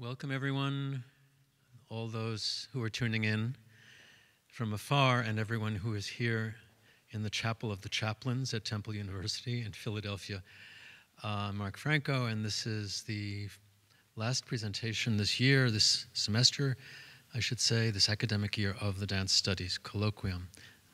Welcome everyone, all those who are tuning in from afar and everyone who is here in the Chapel of the Chaplains at Temple University in Philadelphia. I'm Mark Franco, and this is the last presentation this year, this semester, I should say, this academic year of the Dance Studies Colloquium.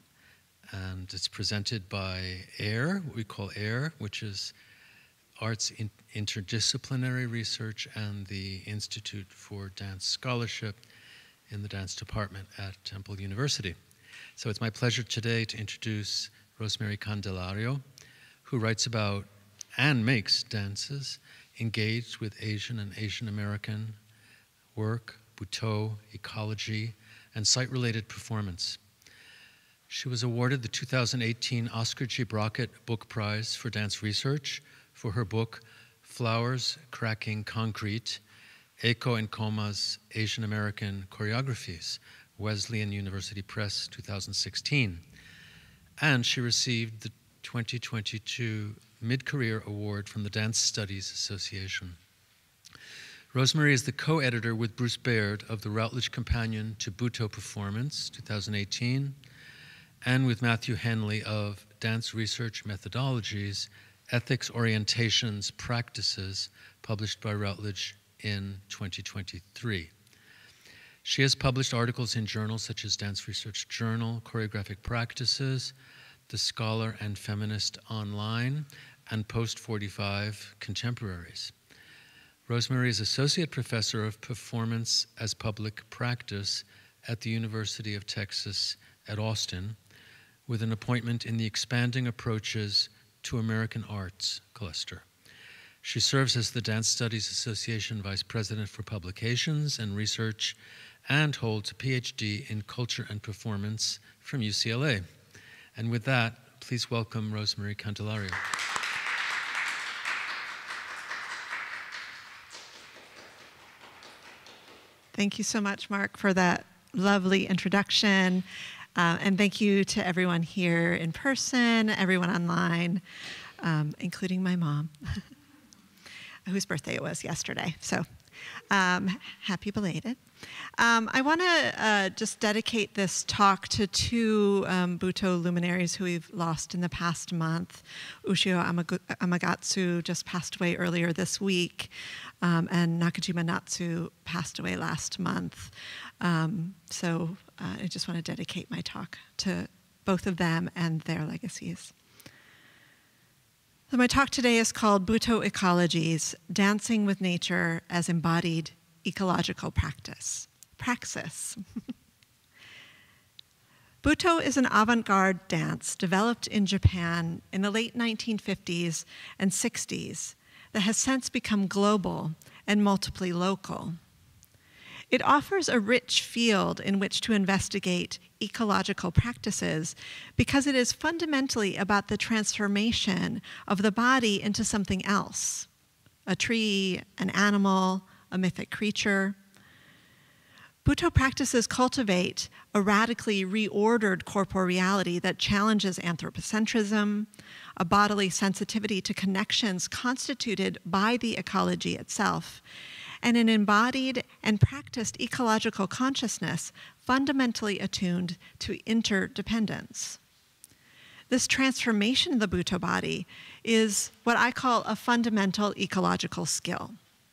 And it's presented by AIR, what we call AIR, which is Arts Interdisciplinary Research, and the Institute for Dance Scholarship in the Dance Department at Temple University. So it's my pleasure today to introduce Rosemary Candelario, who writes about and makes dances engaged with Asian and Asian American work, Butoh Ecology, and site-related performance. She was awarded the 2018 Oscar G. Brockett Book Prize for Dance Research for her book, Flowers Cracking Concrete, Echo and Coma's Asian American Choreographies, Wesleyan University Press, 2016. And she received the 2022 Mid-Career Award from the Dance Studies Association. Rosemary is the co-editor with Bruce Baird of the Routledge Companion to Butoh Performance, 2018, and with Matthew Henley of Dance Research Methodologies, Ethics, Orientations, Practices, published by Routledge in 2023. She has published articles in journals such as Dance Research Journal, Choreographic Practices, The Scholar and Feminist Online, and Post 45 Contemporaries. Rosemary is Associate Professor of Performance as Public Practice at the University of Texas at Austin, with an appointment in the Expanding Approaches to American Arts cluster. She serves as the Dance Studies Association Vice President for Publications and Research and holds a PhD in Culture and Performance from UCLA. And with that, please welcome Rosemary Candelario. Thank you so much, Mark, for that lovely introduction. And thank you to everyone here in person, everyone online, including my mom, whose birthday it was yesterday. So happy belated. I want to just dedicate this talk to two Butoh luminaries who we've lost in the past month. Ushio Amagatsu just passed away earlier this week, and Nakajima Natsu passed away last month. I just want to dedicate my talk to both of them and their legacies. So my talk today is called Butoh Ecologies, Dancing with Nature as Embodied Ecological Practice. Praxis. Butoh is an avant-garde dance developed in Japan in the late 1950s and 60s that has since become global and multiply local. It offers a rich field in which to investigate ecological practices because it is fundamentally about the transformation of the body into something else, a tree, an animal, a mythic creature. Butoh practices cultivate a radically reordered corporeality that challenges anthropocentrism, a bodily sensitivity to connections constituted by the ecology itself, and an embodied and practiced ecological consciousness fundamentally attuned to interdependence. This transformation of the Butoh body is what I call a fundamental ecological skill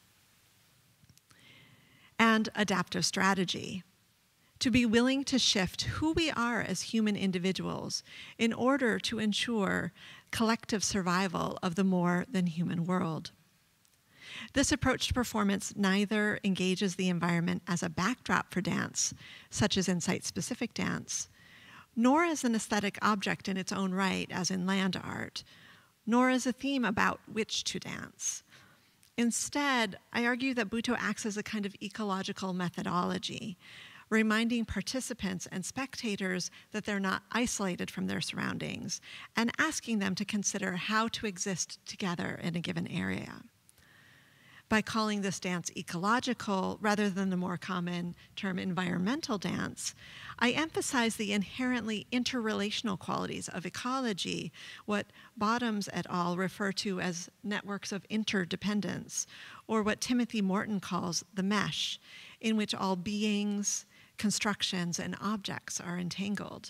and adaptive strategy, to be willing to shift who we are as human individuals in order to ensure collective survival of the more than human world. This approach to performance neither engages the environment as a backdrop for dance, such as in site-specific dance, nor as an aesthetic object in its own right, as in land art, nor as a theme about which to dance. Instead, I argue that Butoh acts as a kind of ecological methodology, reminding participants and spectators that they're not isolated from their surroundings, and asking them to consider how to exist together in a given area. By calling this dance ecological rather than the more common term environmental dance, I emphasize the inherently interrelational qualities of ecology, what Bottoms et al. Refer to as networks of interdependence, or what Timothy Morton calls the mesh, in which all beings, constructions, and objects are entangled.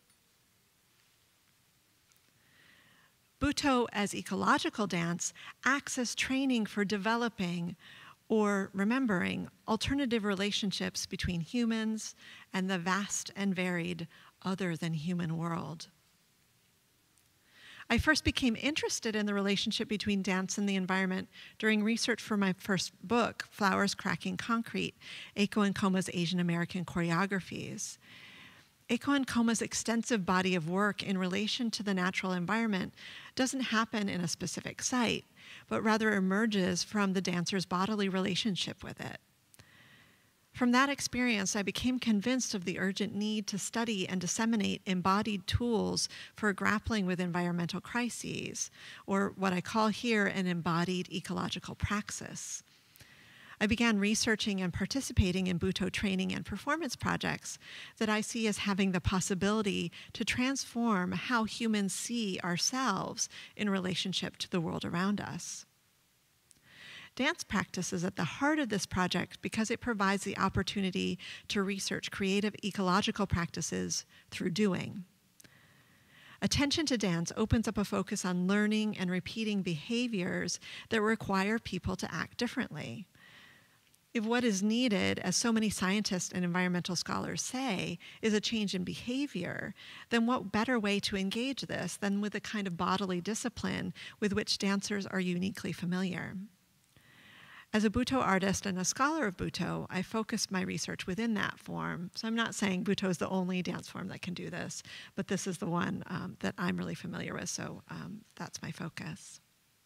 Butoh as ecological dance acts as training for developing or remembering alternative relationships between humans and the vast and varied other than human world. I first became interested in the relationship between dance and the environment during research for my first book, Flowers Cracking Concrete, Eiko Nkoma's Asian American Choreographies. Eiko Nkoma's extensive body of work in relation to the natural environment doesn't happen in a specific site, but rather emerges from the dancer's bodily relationship with it. From that experience, I became convinced of the urgent need to study and disseminate embodied tools for grappling with environmental crises, or what I call here an embodied ecological praxis. I began researching and participating in Butoh training and performance projects that I see as having the possibility to transform how humans see ourselves in relationship to the world around us. Dance practice is at the heart of this project because it provides the opportunity to research creative ecological practices through doing. Attention to dance opens up a focus on learning and repeating behaviors that require people to act differently. If what is needed, as so many scientists and environmental scholars say, is a change in behavior, then what better way to engage this than with the kind of bodily discipline with which dancers are uniquely familiar? As a Butoh artist and a scholar of Butoh, I focused my research within that form. So I'm not saying Butoh is the only dance form that can do this, but this is the one that I'm really familiar with, so that's my focus.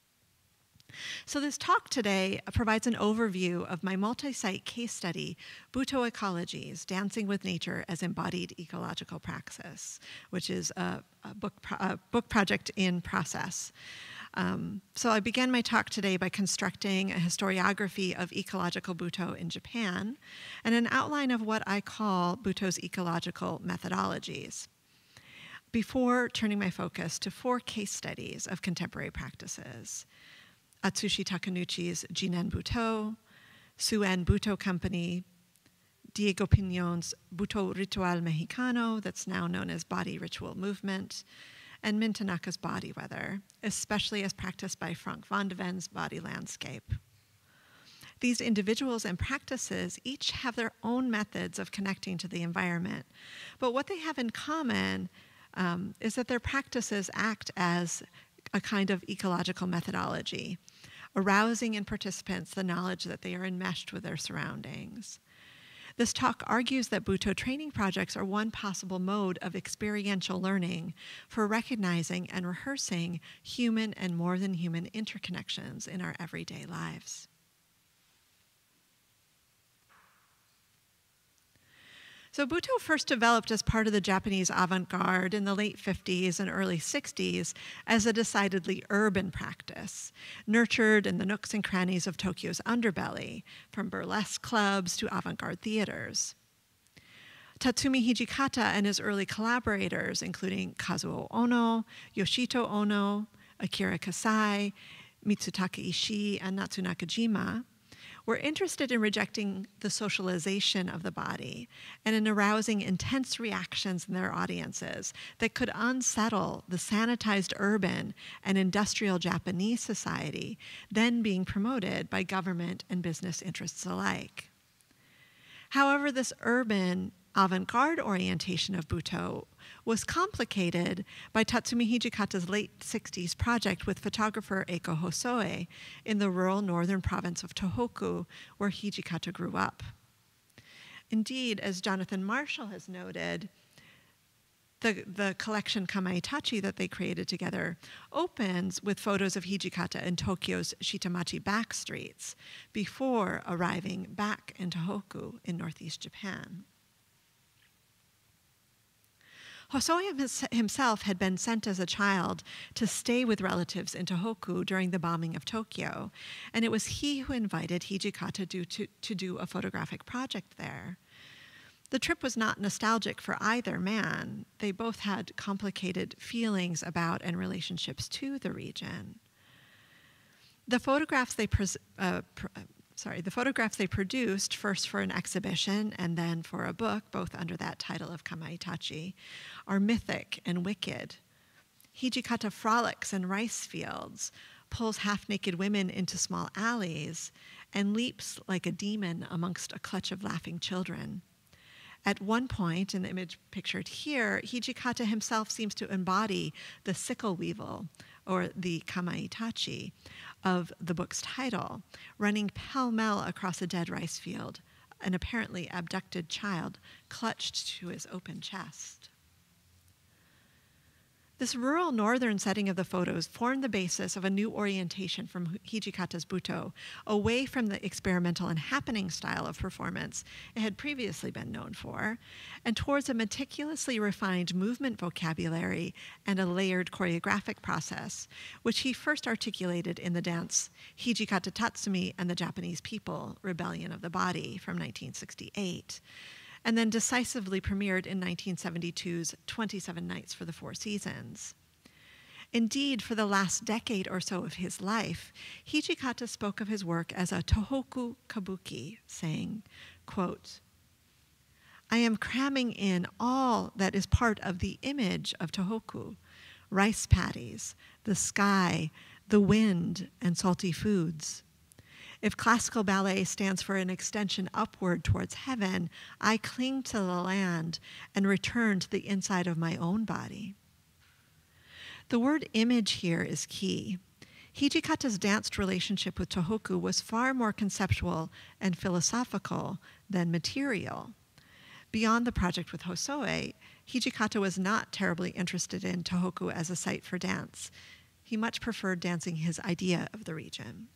So this talk today provides an overview of my multi-site case study, Butoh Ecologies, Dancing with Nature as Embodied Ecological Praxis, which is a book project in process. So I began my talk today by constructing a historiography of ecological Butoh in Japan and an outline of what I call Butoh's ecological methodologies, before turning my focus to 4 case studies of contemporary practices. Atsushi Takanouchi's Jinen Butoh, Suen Butoh Company, Diego Piñon's Butoh Ritual Mexicano, that's now known as Body Ritual Movement, and Min Tanaka's Body Weather, especially as practiced by Frank van de Ven's Body Landscape. These individuals and practices each have their own methods of connecting to the environment, but what they have in common is that their practices act as a kind of ecological methodology, arousing in participants the knowledge that they are enmeshed with their surroundings. This talk argues that Butoh training projects are one possible mode of experiential learning for recognizing and rehearsing human and more than human interconnections in our everyday lives. So Butoh first developed as part of the Japanese avant-garde in the late 50s and early 60s as a decidedly urban practice, nurtured in the nooks and crannies of Tokyo's underbelly, from burlesque clubs to avant-garde theaters. Tatsumi Hijikata and his early collaborators, including Kazuo Ono, Yoshito Ono, Akira Kasai, Mitsutaka Ishii, and Natsu Nakajima, were interested in rejecting the socialization of the body and in arousing intense reactions in their audiences that could unsettle the sanitized urban and industrial Japanese society then being promoted by government and business interests alike. However, this urban avant-garde orientation of Butoh was complicated by Tatsumi Hijikata's late 60s project with photographer Eiko Hosoe in the rural northern province of Tohoku, where Hijikata grew up. Indeed, as Jonathan Marshall has noted, the collection Kamaitachi that they created together opens with photos of Hijikata in Tokyo's Shitamachi back streets before arriving back in Tohoku in northeast Japan. Hosoe himself had been sent as a child to stay with relatives in Tohoku during the bombing of Tokyo, and it was he who invited Hijikata to do a photographic project there. The trip was not nostalgic for either man. They both had complicated feelings about and relationships to the region. The photographs they produced, first for an exhibition and then for a book, both under that title of Kamaitachi, are mythic and wicked. Hijikata frolics in rice fields, pulls half-naked women into small alleys, and leaps like a demon amongst a clutch of laughing children. At one point, in the image pictured here, Hijikata himself seems to embody the sickle weevil, or the kamaitachi, of the book's title, running pell-mell across a dead rice field, an apparently abducted child clutched to his open chest. This rural northern setting of the photos formed the basis of a new orientation from Hijikata's Butoh, away from the experimental and happening style of performance it had previously been known for, and towards a meticulously refined movement vocabulary and a layered choreographic process, which he first articulated in the dance Hijikata Tatsumi and the Japanese People, Rebellion of the Body from 1968. And then decisively premiered in 1972's 27 Nights for the Four Seasons. Indeed, for the last decade or so of his life, Hijikata spoke of his work as a Tohoku kabuki, saying, quote, "I am cramming in all that is part of the image of Tohoku, rice paddies, the sky, the wind, and salty foods. If classical ballet stands for an extension upward towards heaven, I cling to the land and return to the inside of my own body." The word image here is key. Hijikata's danced relationship with Tohoku was far more conceptual and philosophical than material. Beyond the project with Hosoe, Hijikata was not terribly interested in Tohoku as a site for dance. He much preferred dancing his idea of the region.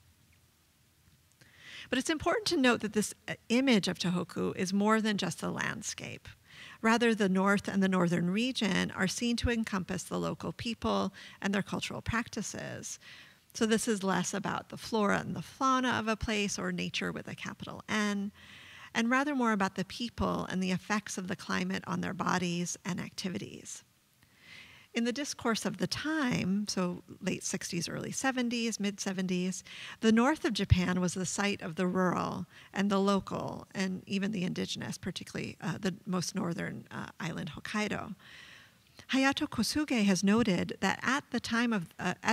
But it's important to note that this image of Tohoku is more than just the landscape. Rather, the north and the northern region are seen to encompass the local people and their cultural practices. So this is less about the flora and the fauna of a place, or nature with a capital N, and rather more about the people and the effects of the climate on their bodies and activities. In the discourse of the time, so late 60s, early 70s, mid 70s, the north of Japan was the site of the rural and the local and even the indigenous, particularly the most northern island, Hokkaido. Hayato Kosuge has noted that at the time,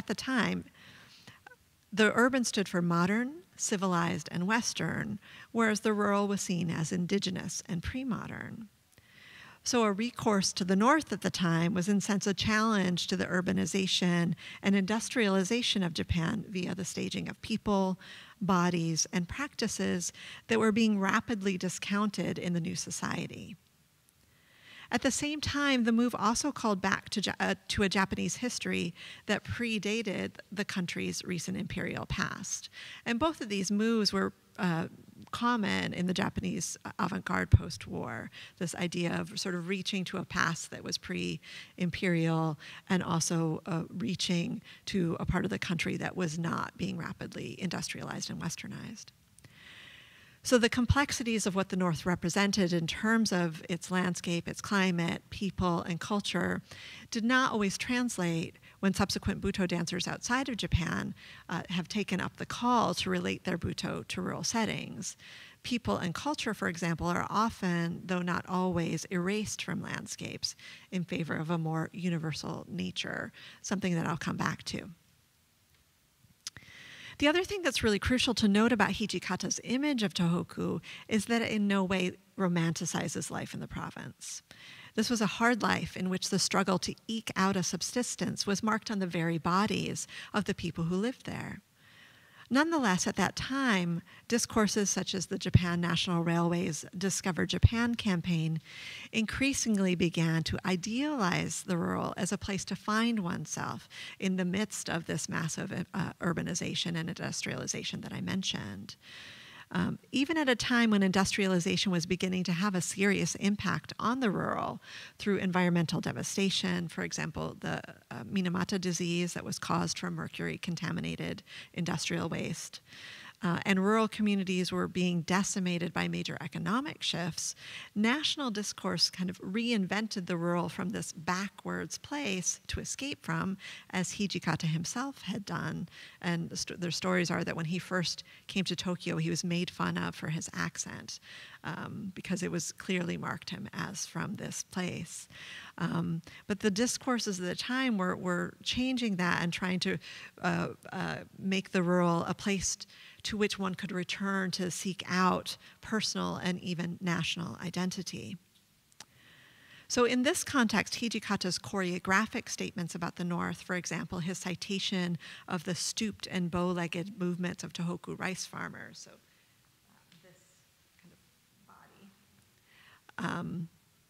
the urban stood for modern, civilized, and Western, whereas the rural was seen as indigenous and pre-modern. So a recourse to the north at the time was in a sense a challenge to the urbanization and industrialization of Japan via the staging of people, bodies, and practices that were being rapidly discounted in the new society. At the same time, the move also called back to a Japanese history that predated the country's recent imperial past. And both of these moves were common in the Japanese avant-garde post-war, this idea of sort of reaching to a past that was pre-imperial and also reaching to a part of the country that was not being rapidly industrialized and westernized. So the complexities of what the North represented in terms of its landscape, its climate, people, and culture did not always translate when subsequent Butoh dancers outside of Japan have taken up the call to relate their Butoh to rural settings. People and culture, for example, are often, though not always, erased from landscapes in favor of a more universal nature, something that I'll come back to. The other thing that's really crucial to note about Hijikata's image of Tohoku is that it in no way romanticizes life in the province. This was a hard life in which the struggle to eke out a subsistence was marked on the very bodies of the people who lived there. Nonetheless, at that time, discourses such as the Japan National Railway's Discover Japan campaign increasingly began to idealize the rural as a place to find oneself in the midst of this massive urbanization and industrialization that I mentioned. even at a time when industrialization was beginning to have a serious impact on the rural through environmental devastation, for example, the Minamata disease that was caused from mercury-contaminated industrial waste. And rural communities were being decimated by major economic shifts, national discourse kind of reinvented the rural from this backwards place to escape from, as Hijikata himself had done. And their stories are that when he first came to Tokyo, he was made fun of for his accent, because it was clearly marked him as from this place. But the discourses of the time were changing that and trying to make the rural a place to which one could return to seek out personal and even national identity. So in this context, Hijikata's choreographic statements about the North, for example, his citation of the stooped and bow-legged movements of Tohoku rice farmers, so this kind of body,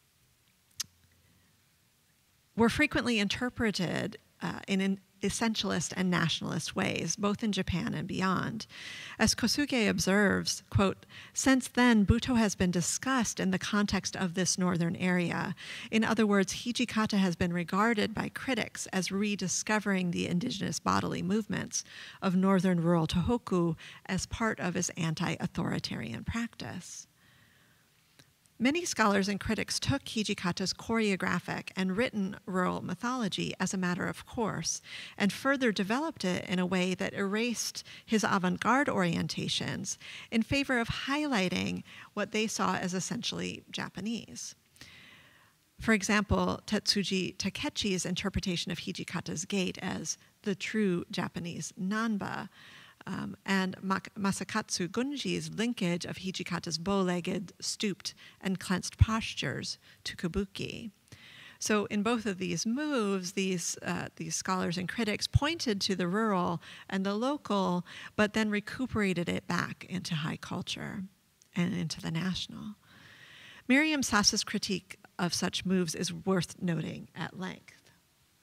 were frequently interpreted in essentialist and nationalist ways, both in Japan and beyond. As Kosuge observes, quote, "Since then, Butoh has been discussed in the context of this northern area. In other words, Hijikata has been regarded by critics as rediscovering the indigenous bodily movements of northern rural Tohoku as part of his anti-authoritarian practice." Many scholars and critics took Hijikata's choreographic and written rural mythology as a matter of course, and further developed it in a way that erased his avant-garde orientations in favor of highlighting what they saw as essentially Japanese. For example, Tetsuji Takechi's interpretation of Hijikata's gait as the true Japanese nanba, and Masakatsu Gunji's linkage of Hijikata's bow-legged, stooped, and clenched postures to kabuki. So in both of these moves, these scholars and critics pointed to the rural and the local, but then recuperated it back into high culture and into the national. Miriam Sass's critique of such moves is worth noting at length.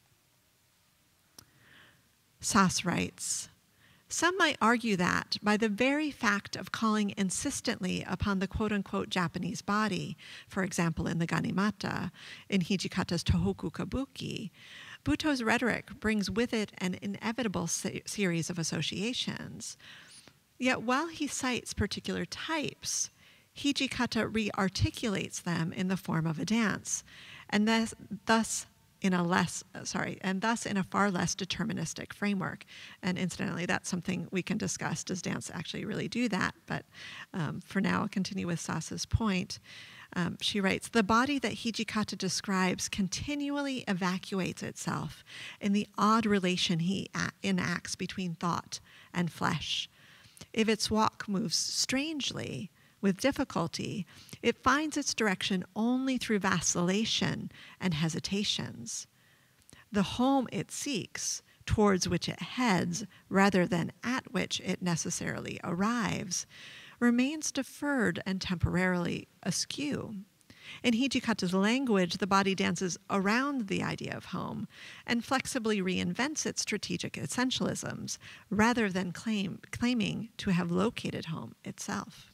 Sass writes, "Some might argue that, by the very fact of calling insistently upon the quote-unquote Japanese body, for example in the Ganimata, in Hijikata's Tohoku Kabuki, Butoh's rhetoric brings with it an inevitable series of associations. Yet while he cites particular types, Hijikata re-articulates them in the form of a dance, and thus in a far less deterministic framework." And incidentally, that's something we can discuss. Does dance actually really do that? But for now, I'll continue with Sasa's point. She writes, "The body that Hijikata describes continually evacuates itself in the odd relation he enacts between thought and flesh. If its walk moves strangely, with difficulty, it finds its direction only through vacillation and hesitations. The home it seeks, towards which it heads, rather than at which it necessarily arrives, remains deferred and temporarily askew. In Hijikata's language, the body dances around the idea of home and flexibly reinvents its strategic essentialisms, rather than claiming to have located home itself."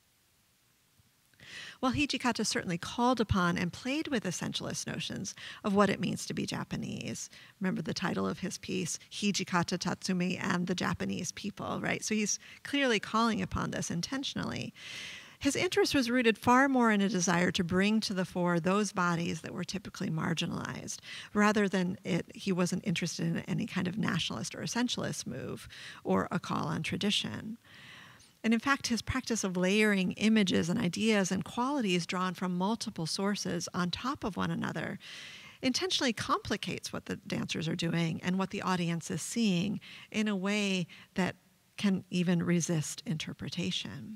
While Hijikata certainly called upon and played with essentialist notions of what it means to be Japanese, remember the title of his piece, Hijikata Tatsumi and the Japanese People, right? So he's clearly calling upon this intentionally. His interest was rooted far more in a desire to bring to the fore those bodies that were typically marginalized, rather than he wasn't interested in any kind of nationalist or essentialist move or a call on tradition. And in fact, his practice of layering images and ideas and qualities drawn from multiple sources on top of one another intentionally complicates what the dancers are doing and what the audience is seeing in a way that can even resist interpretation.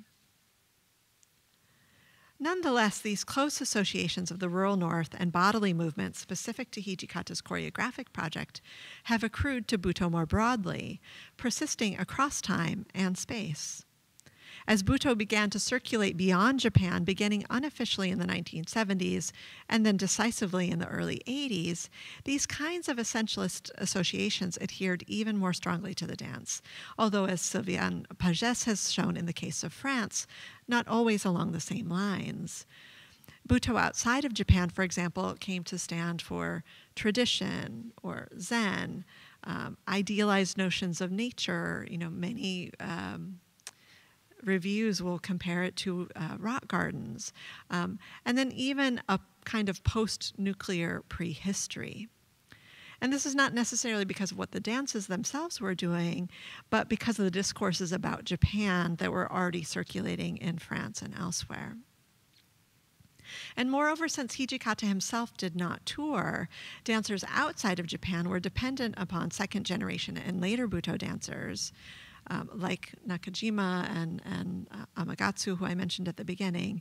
Nonetheless, these close associations of the rural North and bodily movements specific to Hijikata's choreographic project have accrued to Butoh more broadly, persisting across time and space. As Butoh began to circulate beyond Japan, beginning unofficially in the 1970s and then decisively in the early 80s, these kinds of essentialist associations adhered even more strongly to the dance, although, as Sylviane Pagès has shown in the case of France, not always along the same lines. Butoh outside of Japan, for example, came to stand for tradition or Zen, idealized notions of nature. Many reviews will compare it to rock gardens, and then even a kind of post-nuclear prehistory. And this is not necessarily because of what the dances themselves were doing, but because of the discourses about Japan that were already circulating in France and elsewhere. And moreover, since Hijikata himself did not tour, dancers outside of Japan were dependent upon second generation and later Butoh dancers, like Nakajima and Amagatsu, who I mentioned at the beginning,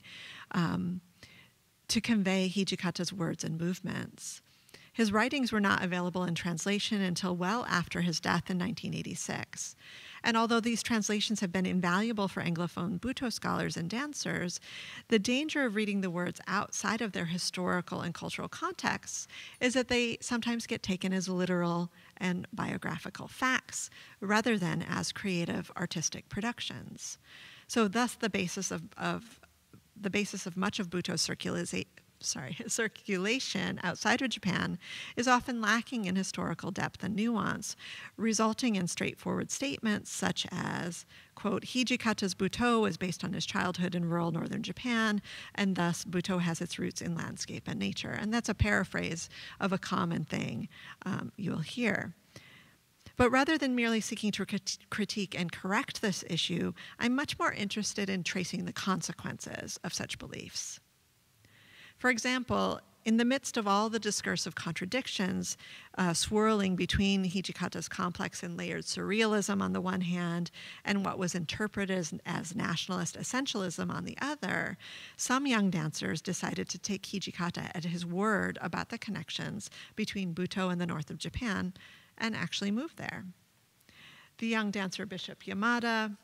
to convey Hijikata's words and movements. His writings were not available in translation until well after his death in 1986. And although these translations have been invaluable for Anglophone Butoh scholars and dancers, the danger of reading the words outside of their historical and cultural contexts is that they sometimes get taken as literal and biographical facts rather than as creative artistic productions. So thus the basis of much of Butoh's circulation outside of Japan is often lacking in historical depth and nuance, resulting in straightforward statements such as, quote, Hijikata's Butoh is based on his childhood in rural northern Japan, and thus Butoh has its roots in landscape and nature. And that's a paraphrase of a common thing you'll hear. But rather than merely seeking to critique and correct this issue, I'm much more interested in tracing the consequences of such beliefs. For example, in the midst of all the discursive contradictions swirling between Hijikata's complex and layered surrealism on the one hand and what was interpreted as nationalist essentialism on the other, some young dancers decided to take Hijikata at his word about the connections between Butoh and the north of Japan and actually move there. The young dancer Bishop Yamada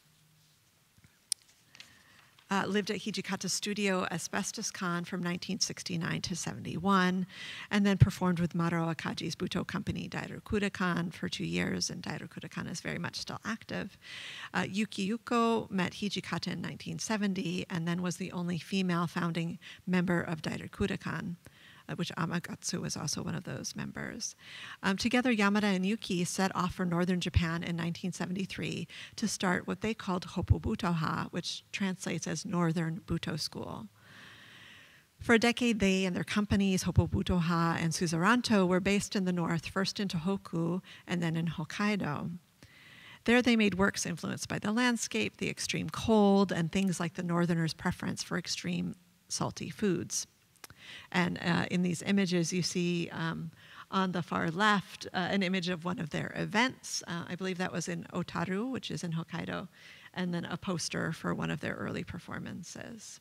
lived at Hijikata's studio Asbestos Khan from 1969 to 71, and then performed with Maro Akaji's Butoh company Dairokudakan for 2 years, and Dairokudakan is very much still active. Yuki Yuko met Hijikata in 1970, and then was the only female founding member of Dairokudakan, which Amagatsu was also one of those members. Together, Yamada and Yuki set off for northern Japan in 1973 to start what they called Hoppo Butoh-ha, which translates as Northern Butoh School. For a decade, they and their companies, Hoppo Butoh-ha and Suzaranto, were based in the north, first in Tohoku and then in Hokkaido. There they made works influenced by the landscape, the extreme cold, and things like the northerners' preference for extreme salty foods. And in these images, you see on the far left an image of one of their events. I believe that was in Otaru, which is in Hokkaido, and then a poster for one of their early performances.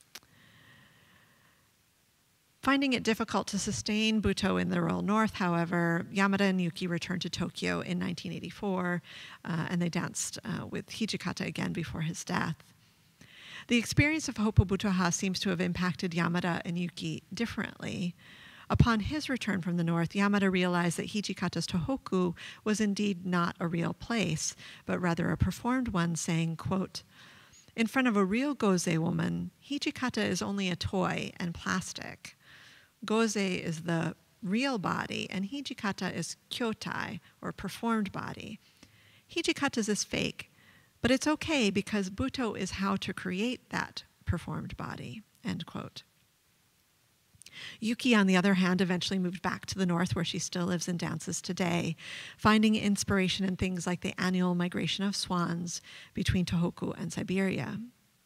Finding it difficult to sustain Butoh in the rural north, however, Yamada and Yuki returned to Tokyo in 1984, and they danced with Hijikata again before his death. The experience of Hoppo Butoh-ha seems to have impacted Yamada and Yuki differently. Upon his return from the north, Yamada realized that Hijikata's Tohoku was indeed not a real place, but rather a performed one, saying, quote, in front of a real Goze woman, Hijikata is only a toy and plastic. Goze is the real body, and Hijikata is kyotai, or performed body. Hijikata's is fake, but it's okay because Butoh is how to create that performed body, end quote. Yuki, on the other hand, eventually moved back to the north where she still lives and dances today, finding inspiration in things like the annual migration of swans between Tohoku and Siberia.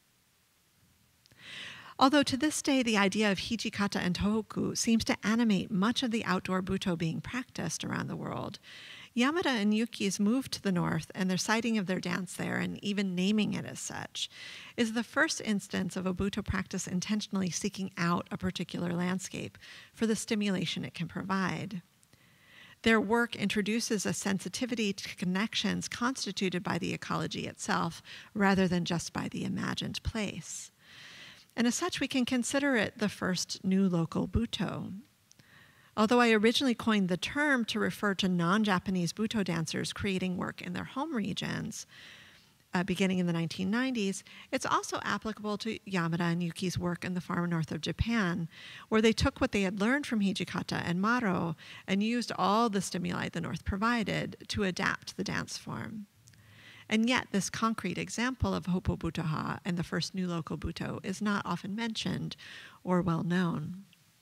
Although to this day the idea of Hijikata and Tohoku seems to animate much of the outdoor Butoh being practiced around the world, Yamada and Yuki's move to the north and their citing of their dance there, and even naming it as such, is the first instance of a Butoh practice intentionally seeking out a particular landscape for the stimulation it can provide. Their work introduces a sensitivity to connections constituted by the ecology itself, rather than just by the imagined place. And as such, we can consider it the first new local Butoh. Although I originally coined the term to refer to non-Japanese Butoh dancers creating work in their home regions, beginning in the 1990s, it's also applicable to Yamada and Yuki's work in the far north of Japan, where they took what they had learned from Hijikata and Maro and used all the stimuli the north provided to adapt the dance form. And yet, this concrete example of Hopo Butoha and the first new local Butoh is not often mentioned or well known.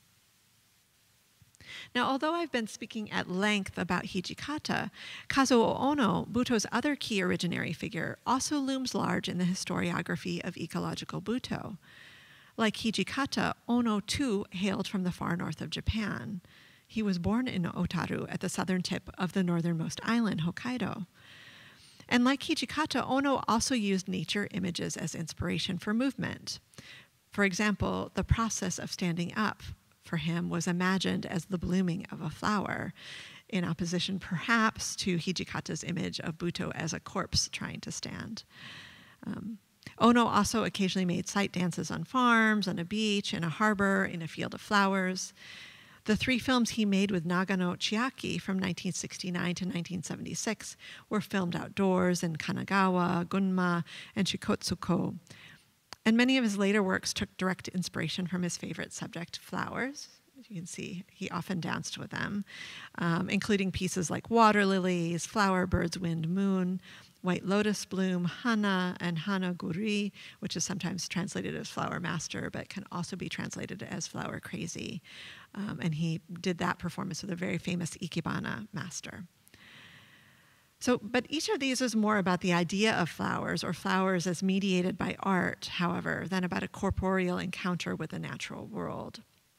Now, although I've been speaking at length about Hijikata, Kazuo Ono, Butoh's other key originary figure, also looms large in the historiography of ecological Butoh. Like Hijikata, Ono too hailed from the far north of Japan. He was born in Otaru at the southern tip of the northernmost island, Hokkaido. And like Hijikata, Ono also used nature images as inspiration for movement. For example, the process of standing up for him was imagined as the blooming of a flower, in opposition perhaps to Hijikata's image of Butoh as a corpse trying to stand. Ono also occasionally made site dances on farms, on a beach, in a harbor, in a field of flowers. The 3 films he made with Nagano Chiaki from 1969 to 1976 were filmed outdoors in Kanagawa, Gunma, and Shikotsuko. And many of his later works took direct inspiration from his favorite subject, flowers. As you can see, he often danced with them, including pieces like water lilies, flower birds, wind, moon, white lotus bloom, hana, and hana-guri, which is sometimes translated as flower master, but can also be translated as flower crazy. And he did that performance with a very famous ikebana master. But each of these is more about the idea of flowers, or flowers as mediated by art, however, than about a corporeal encounter with the natural world.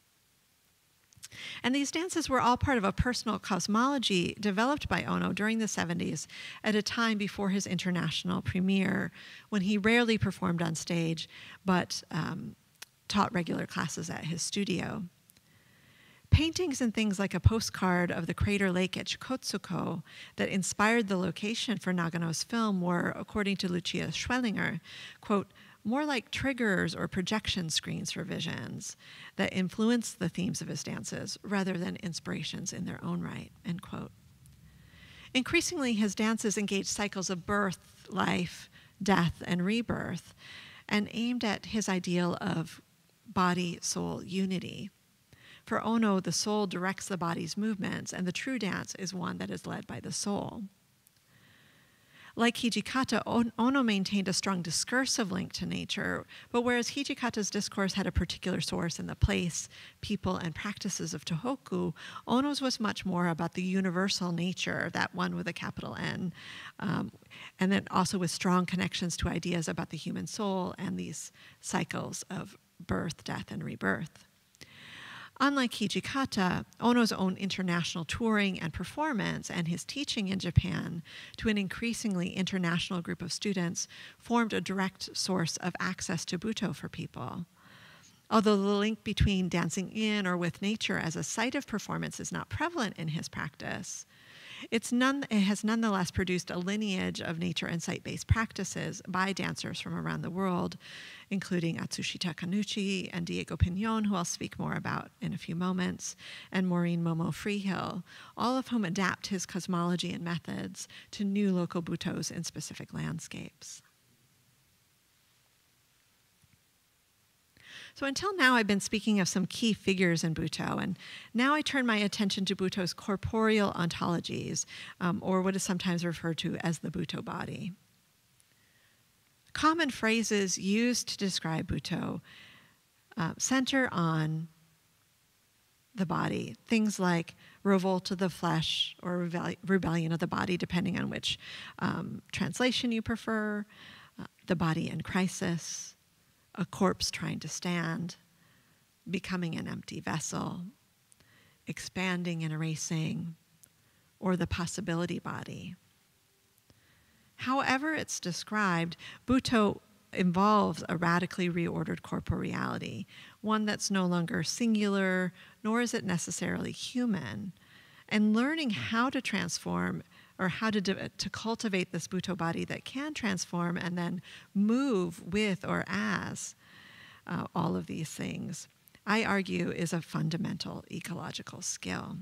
And these dances were all part of a personal cosmology developed by Ono during the 70s at a time before his international premiere, when he rarely performed on stage, but taught regular classes at his studio. Paintings and things like a postcard of the crater lake at Shikotsuko that inspired the location for Nagano's film were, according to Lucia Schwellinger, quote, more like triggers or projection screens for visions that influence the themes of his dances rather than inspirations in their own right, end quote. Increasingly, his dances engage cycles of birth, life, death, and rebirth, and aimed at his ideal of body-soul unity. For Ono, the soul directs the body's movements, and the true dance is one that is led by the soul. Like Hijikata, Ono maintained a strong discursive link to nature, but whereas Hijikata's discourse had a particular source in the place, people, and practices of Tohoku, Ono's was much more about the universal nature, that one with a capital N, and then also with strong connections to ideas about the human soul and these cycles of birth, death, and rebirth. Unlike Hijikata, Ono's own international touring and performance and his teaching in Japan to an increasingly international group of students formed a direct source of access to Butoh for people. Although the link between dancing in or with nature as a site of performance is not prevalent in his practice, it has nonetheless produced a lineage of nature and site-based practices by dancers from around the world, including Atsushita Kanuchi and Diego Piñon, who I'll speak more about in a few moments, and Maureen Momo Freehill, all of whom adapt his cosmology and methods to new local Butohs in specific landscapes. So until now, I've been speaking of some key figures in Butoh, and now I turn my attention to Butoh's corporeal ontologies, or what is sometimes referred to as the Butoh body. Common phrases used to describe Butoh center on the body, things like revolt of the flesh or rebellion of the body, depending on which translation you prefer, the body in crisis, a corpse trying to stand, becoming an empty vessel, expanding and erasing, or the possibility body. However it's described, Butoh involves a radically reordered corporeality, one that's no longer singular, nor is it necessarily human, and learning how to transform or how to cultivate this Butoh body that can transform and then move with or as all of these things, I argue, is a fundamental ecological skill.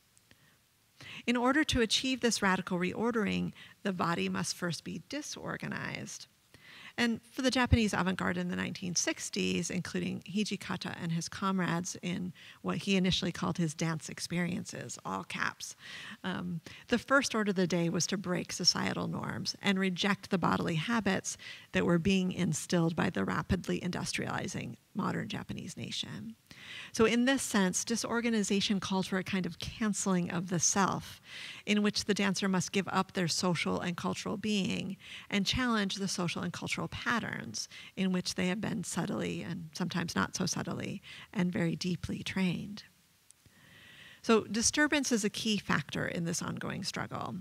In order to achieve this radical reordering, the body must first be disorganized. And for the Japanese avant-garde in the 1960s, including Hijikata and his comrades in what he initially called his dance experiences, all caps, the first order of the day was to break societal norms and reject the bodily habits that were being instilled by the rapidly industrializing modern Japanese nation. So in this sense, disorganization called for a kind of canceling of the self, in which the dancer must give up their social and cultural being and challenge the social and cultural patterns in which they have been subtly, and sometimes not so subtly, and very deeply trained. So disturbance is a key factor in this ongoing struggle.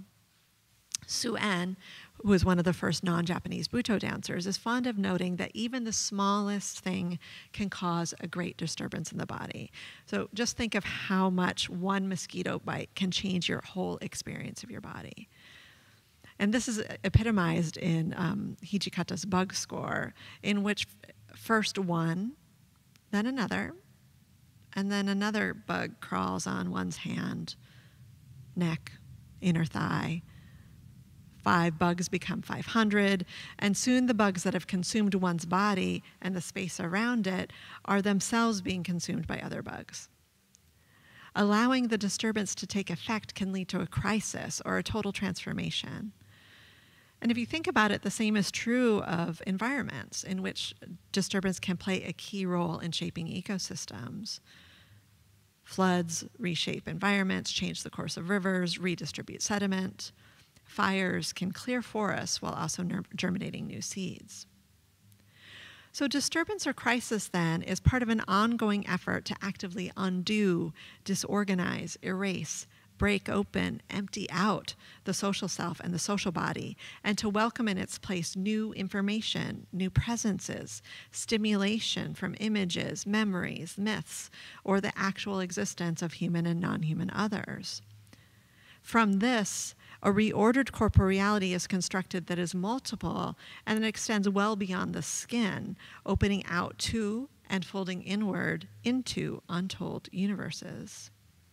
Suen, who was one of the first non-Japanese Butoh dancers, is fond of noting that even the smallest thing can cause a great disturbance in the body. So just think of how much one mosquito bite can change your whole experience of your body. And this is epitomized in Hijikata's bug score, in which first one, then another, and then another bug crawls on one's hand, neck, inner thigh. 5 bugs become 500, and soon the bugs that have consumed one's body and the space around it are themselves being consumed by other bugs. Allowing the disturbance to take effect can lead to a crisis or a total transformation. And if you think about it, the same is true of environments in which disturbance can play a key role in shaping ecosystems. Floods reshape environments, change the course of rivers, redistribute sediment. Fires can clear forests while also germinating new seeds. So disturbance or crisis, then, is part of an ongoing effort to actively undo, disorganize, erase, break open, empty out the social self and the social body, and to welcome in its place new information, new presences, stimulation from images, memories, myths, or the actual existence of human and non-human others. From this, a reordered corporeality is constructed that is multiple and that extends well beyond the skin, opening out to and folding inward into untold universes.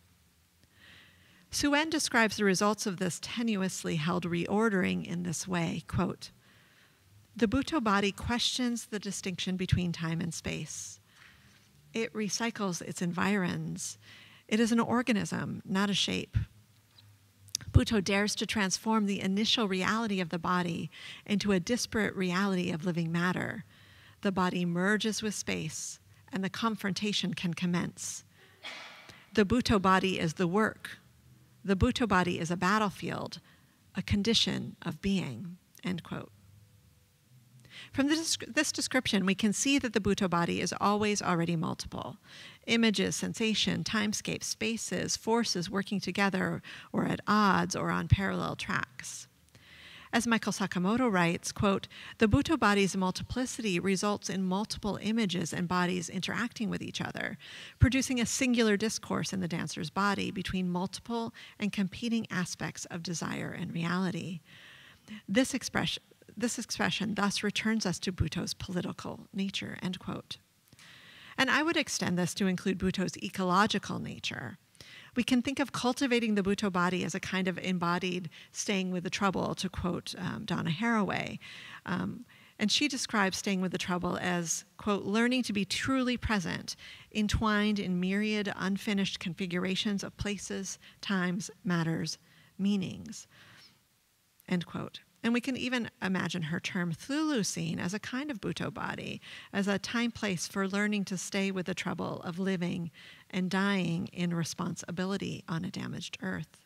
Suen describes the results of this tenuously held reordering in this way, quote, "The Butoh body questions the distinction between time and space. It recycles its environs. It is an organism, not a shape. Butoh dares to transform the initial reality of the body into a disparate reality of living matter. The body merges with space, and the confrontation can commence. The Butoh body is the work. The Butoh body is a battlefield, a condition of being," end quote. From this description, we can see that the Butoh body is always already multiple. Images, sensation, timescapes, spaces, forces working together or at odds or on parallel tracks. As Michael Sakamoto writes, quote, "The Butoh body's multiplicity results in multiple images and bodies interacting with each other, producing a singular discourse in the dancer's body between multiple and competing aspects of desire and reality. This expression thus returns us to Butoh's political nature," end quote. And I would extend this to include Butoh's ecological nature. We can think of cultivating the Butoh body as a kind of embodied staying with the trouble, to quote Donna Haraway. And she describes staying with the trouble as, quote, "learning to be truly present, entwined in myriad unfinished configurations of places, times, matters, meanings," end quote. And we can even imagine her term Thulucene as a kind of Butoh body, as a time-place for learning to stay with the trouble of living and dying in responsibility on a damaged earth.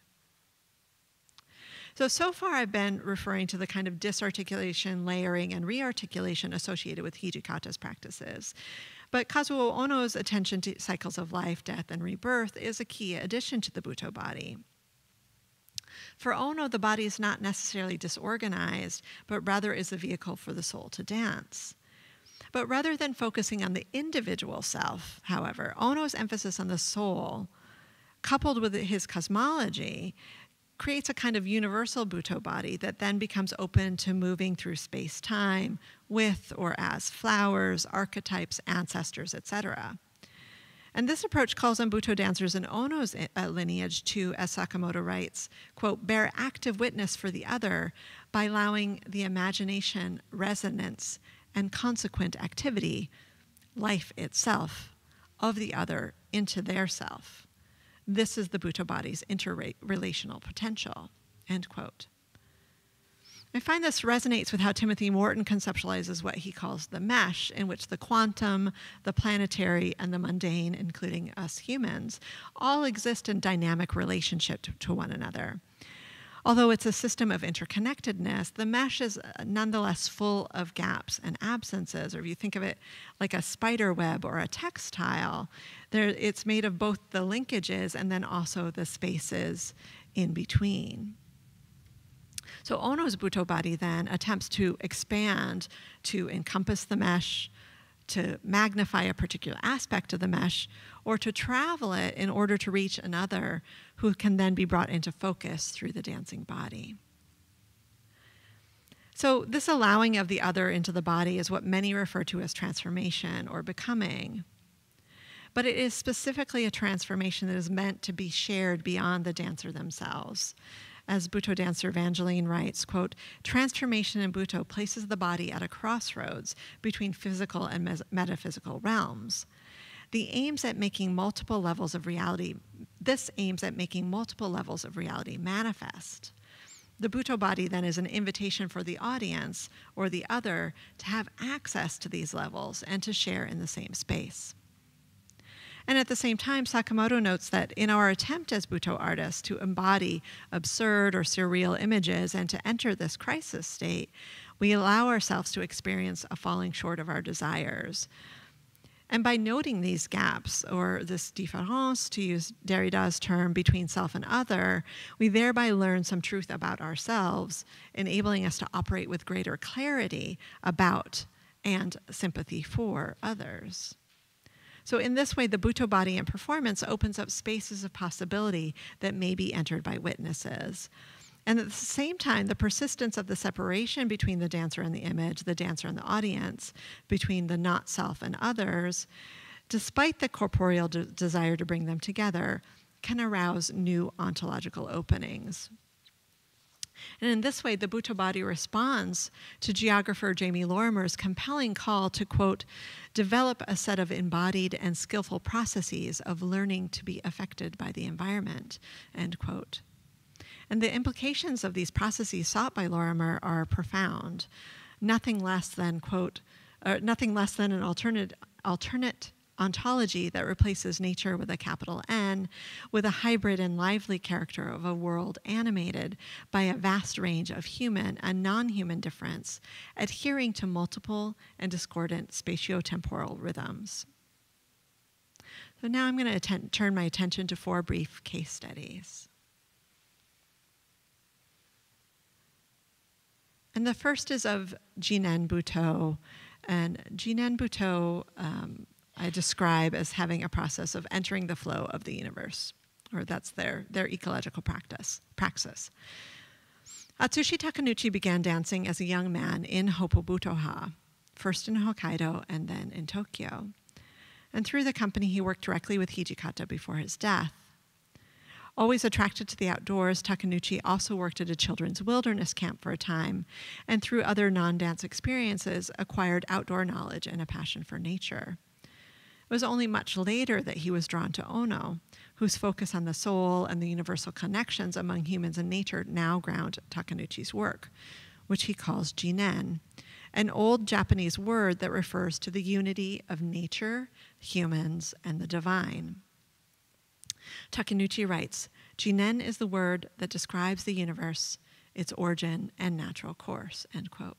So far I've been referring to the kind of disarticulation, layering, and rearticulation associated with Hijikata's practices. But Kazuo Ono's attention to cycles of life, death, and rebirth is a key addition to the Butoh body. For Ono, the body is not necessarily disorganized, but rather is a vehicle for the soul to dance. But rather than focusing on the individual self, however, Ono's emphasis on the soul coupled with his cosmology, creates a kind of universal Butoh body that then becomes open to moving through space-time with or as flowers, archetypes, ancestors, etc. And this approach calls on Butoh dancers in Ono's lineage to, as Sakamoto writes, quote, bear active witness for the other by allowing the imagination, resonance, and consequent activity, life itself, of the other into their self. This is the Butoh body's interrelational potential, end quote. I find this resonates with how Timothy Morton conceptualizes what he calls the mesh, in which the quantum, the planetary, and the mundane, including us humans, all exist in dynamic relationship to one another. Although it's a system of interconnectedness, the mesh is nonetheless full of gaps and absences, or if you think of it like a spider web or a textile, it's made of both the linkages and then also the spaces in between. So Ono's Butoh body then attempts to expand, to encompass the mesh, to magnify a particular aspect of the mesh, or to travel it in order to reach another who can then be brought into focus through the dancing body. So this allowing of the other into the body is what many refer to as transformation or becoming. But it is specifically a transformation that is meant to be shared beyond the dancer themselves. As Butoh dancer Evangeline writes, quote, transformation in Butoh places the body at a crossroads between physical and metaphysical realms. This aims at making multiple levels of reality manifest. The Butoh body then is an invitation for the audience or the other to have access to these levels and to share in the same space. And at the same time, Sakamoto notes that in our attempt as Butoh artists to embody absurd or surreal images and to enter this crisis state, we allow ourselves to experience a falling short of our desires. And by noting these gaps, or this différance, to use Derrida's term, between self and other, we thereby learn some truth about ourselves, enabling us to operate with greater clarity about and sympathy for others. So in this way, the Butoh body and performance opens up spaces of possibility that may be entered by witnesses. And at the same time, the persistence of the separation between the dancer and the image, the dancer and the audience, between the not self and others, despite the corporeal desire to bring them together, can arouse new ontological openings. And in this way, the Butoh body responds to geographer Jamie Lorimer's compelling call to, quote, develop a set of embodied and skillful processes of learning to be affected by the environment, end quote. And the implications of these processes sought by Lorimer are profound. Nothing less than, quote, nothing less than an alternate ontology that replaces nature with a capital N, with a hybrid and lively character of a world animated by a vast range of human and non-human difference, adhering to multiple and discordant spatio-temporal rhythms. So now I'm going to turn my attention to 4 brief case studies. And the first is of Jinen Butoh. And Jinen Butoh I describe as having a process of entering the flow of the universe, or that's their ecological praxis. Atsushi Takenouchi began dancing as a young man in Hoppo-butoh-ha, first in Hokkaido and then in Tokyo. And through the company, he worked directly with Hijikata before his death. Always attracted to the outdoors, Takenouchi also worked at a children's wilderness camp for a time, and through other non-dance experiences, acquired outdoor knowledge and a passion for nature. It was only much later that he was drawn to Ono, whose focus on the soul and the universal connections among humans and nature now ground Takenouchi's work, which he calls Jinen, an old Japanese word that refers to the unity of nature, humans, and the divine. Takenouchi writes, Jinen is the word that describes the universe, its origin, and natural course, end quote.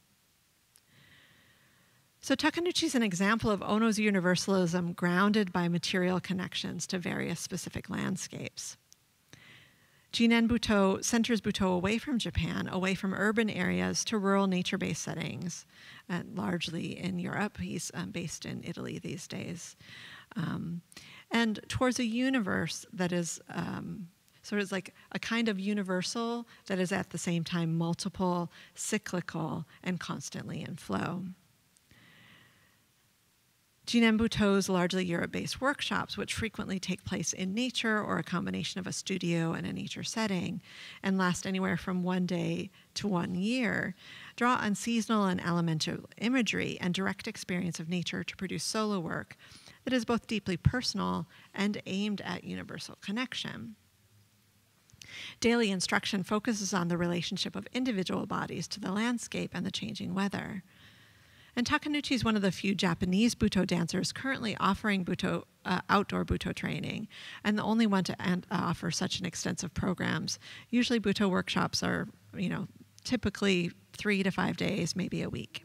So Takenouchi is an example of Ono's universalism grounded by material connections to various specific landscapes. Jinen Butoh centers Butoh away from Japan, away from urban areas to rural nature-based settings, largely in Europe. He's based in Italy these days. and towards a universe that is sort of like a kind of universal that is at the same time multiple, cyclical, and constantly in flow. Jinen Butoh's largely Europe-based workshops, which frequently take place in nature or a combination of a studio and a nature setting, and last anywhere from 1 day to 1 year, draw on seasonal and elemental imagery and direct experience of nature to produce solo work that is both deeply personal and aimed at universal connection. Daily instruction focuses on the relationship of individual bodies to the landscape and the changing weather. And Takanouchi is one of the few Japanese Butoh dancers currently offering Butoh, outdoor Butoh training, and the only one to offer such an extensive programs. Usually Butoh workshops are, typically 3 to 5 days, maybe a week.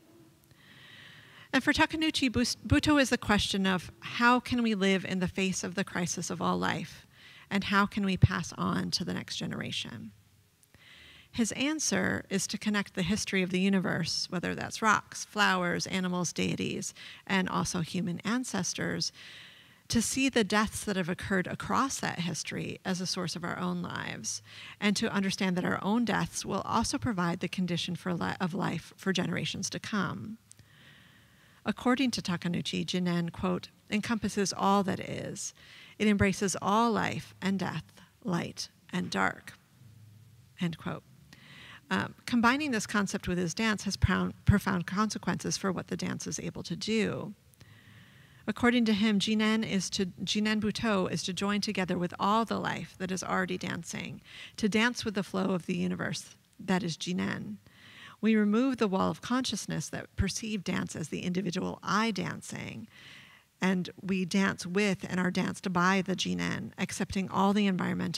And for Takanouchi, Butoh is the question of how can we live in the face of the crisis of all life, and how can we pass on to the next generation? His answer is to connect the history of the universe, whether that's rocks, flowers, animals, deities, and also human ancestors, to see the deaths that have occurred across that history as a source of our own lives, and to understand that our own deaths will also provide the condition of life for generations to come. According to Takanouchi, Jinen, quote, encompasses all that is. It embraces all life and death, light and dark, end quote. Combining this concept with his dance has profound consequences for what the dance is able to do. According to him, Jinen Butoh is to join together with all the life that is already dancing, to dance with the flow of the universe that is Jinen. We remove the wall of consciousness that perceive dance as the individual I dancing, and we dance with and are danced by the Jinen, accepting all the environment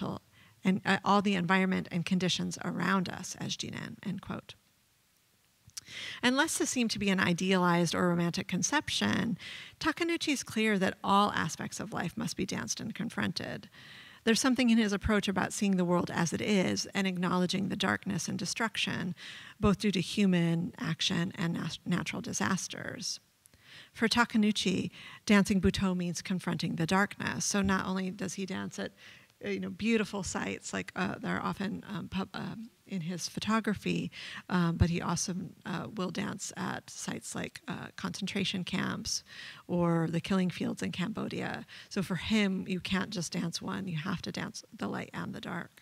and conditions around us as Jinen, end quote. Unless this seemed to be an idealized or romantic conception, Takanouchi is clear that all aspects of life must be danced and confronted. There's something in his approach about seeing the world as it is and acknowledging the darkness and destruction, both due to human action and natural disasters. For Takanouchi, dancing Butoh means confronting the darkness. So not only does he dance at beautiful sites like they're often in his photography, but he also will dance at sites like concentration camps or the killing fields in Cambodia. So for him, you can't just dance one, you have to dance the light and the dark.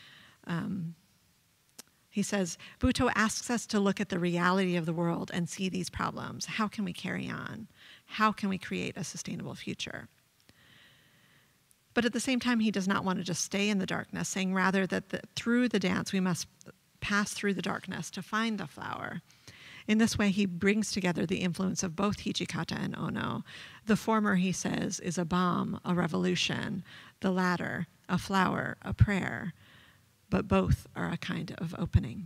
He says, Butoh asks us to look at the reality of the world and see these problems. How can we carry on? How can we create a sustainable future? But at the same time, he does not want to just stay in the darkness, saying rather that through the dance, we must pass through the darkness to find the flower. In this way, he brings together the influence of both Hijikata and Ono. The former, he says, is a bomb, a revolution. The latter, a flower, a prayer. But both are a kind of opening.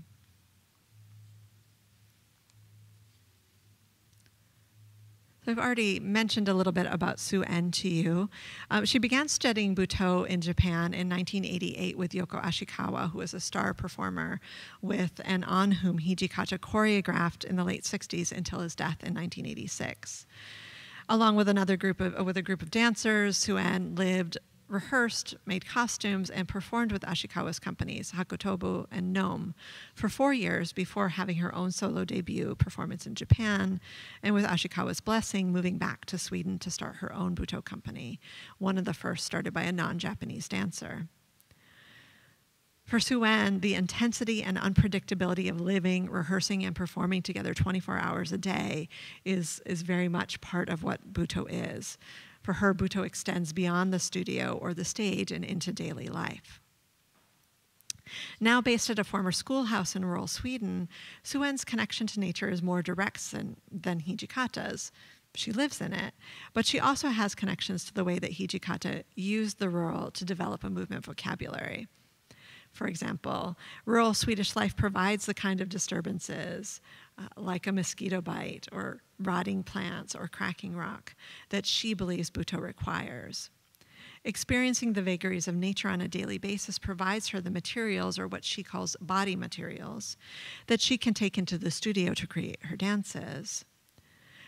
So I've already mentioned a little bit about Sue-en to you. She began studying Butoh in Japan in 1988 with Yoko Ashikawa, who was a star performer with and on whom Hijikata choreographed in the late 60s until his death in 1986. Along with a group of dancers, Sue-en lived, rehearsed, made costumes, and performed with Ashikawa's companies, Hakutobu and Nome, for 4 years before having her own solo debut performance in Japan, and with Ashikawa's blessing, moving back to Sweden to start her own Butoh company, one of the first started by a non-Japanese dancer. For Sue-en, the intensity and unpredictability of living, rehearsing, and performing together 24 hours a day is very much part of what Butoh is. For her, Butoh extends beyond the studio or the stage and into daily life. Now based at a former schoolhouse in rural Sweden, Sue-en's connection to nature is more direct than Hijikata's. She lives in it, but she also has connections to the way that Hijikata used the rural to develop a movement vocabulary. For example, rural Swedish life provides the kind of disturbances like a mosquito bite or rotting plants or cracking rock that she believes Butoh requires. Experiencing the vagaries of nature on a daily basis provides her the materials, or what she calls body materials, that she can take into the studio to create her dances.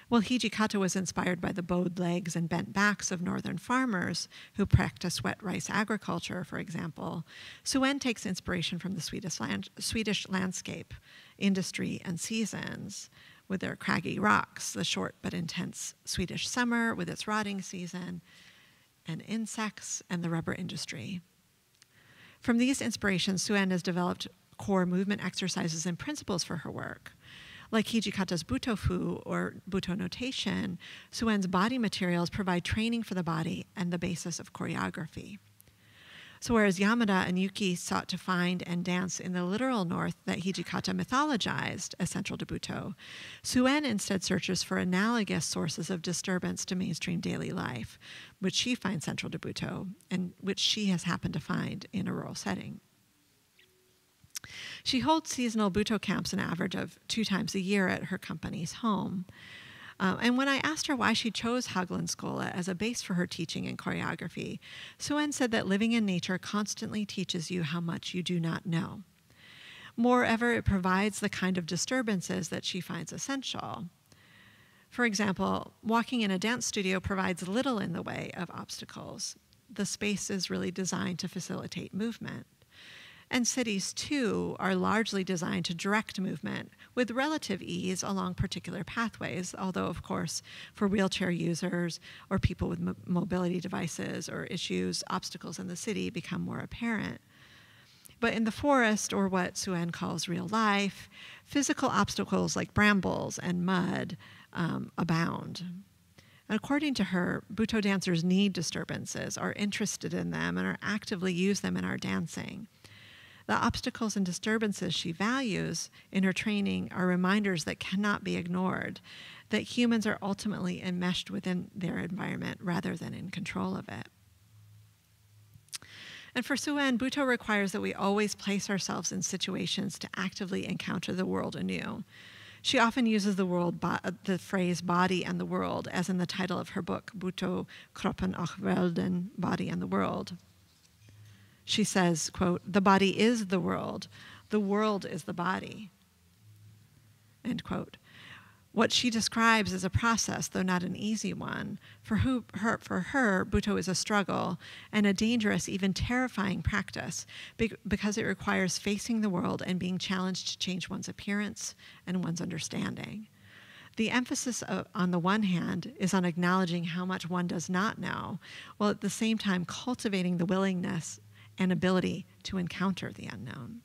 While Hijikata was inspired by the bowed legs and bent backs of northern farmers who practice wet rice agriculture, for example, Suen takes inspiration from the Swedish landscape, industry, and seasons, with their craggy rocks, the short but intense Swedish summer with its rotting season, and insects, and the rubber industry. From these inspirations, Suen has developed core movement exercises and principles for her work. Like Hijikata's Butoh Fu, or Butoh notation, Suen's body materials provide training for the body and the basis of choreography. So whereas Yamada and Yuki sought to find and dance in the literal north that Hijikata mythologized as central to Butoh, Suen instead searches for analogous sources of disturbance to mainstream daily life, which she finds central to Butoh, and which she has happened to find in a rural setting. She holds seasonal Butoh camps an average of 2 times a year at her company's home. And when I asked her why she chose Hauglandskola as a base for her teaching and choreography, Suen said that living in nature constantly teaches you how much you do not know. Moreover, it provides the kind of disturbances that she finds essential. For example, walking in a dance studio provides little in the way of obstacles. The space is really designed to facilitate movement. And cities, too, are largely designed to direct movement with relative ease along particular pathways, although, of course, for wheelchair users or people with mobility devices or issues, obstacles in the city become more apparent. But in the forest, or what Suen calls real life, physical obstacles like brambles and mud abound. And according to her, Butoh dancers need disturbances, are interested in them, and are actively use them in our dancing. The obstacles and disturbances she values in her training are reminders that cannot be ignored, that humans are ultimately enmeshed within their environment rather than in control of it. And for Suen, Butoh requires that we always place ourselves in situations to actively encounter the world anew. She often uses the phrase body and the world, as in the title of her book, Butoh Kroppen och Welden, Body and the World. She says, quote, "The body is the world is the body," end quote. What she describes is a process, though not an easy one. For her, Butoh is a struggle and a dangerous, even terrifying practice because it requires facing the world and being challenged to change one's appearance and one's understanding. The emphasis on the one hand is on acknowledging how much one does not know, while at the same time cultivating the willingness and ability to encounter the unknown.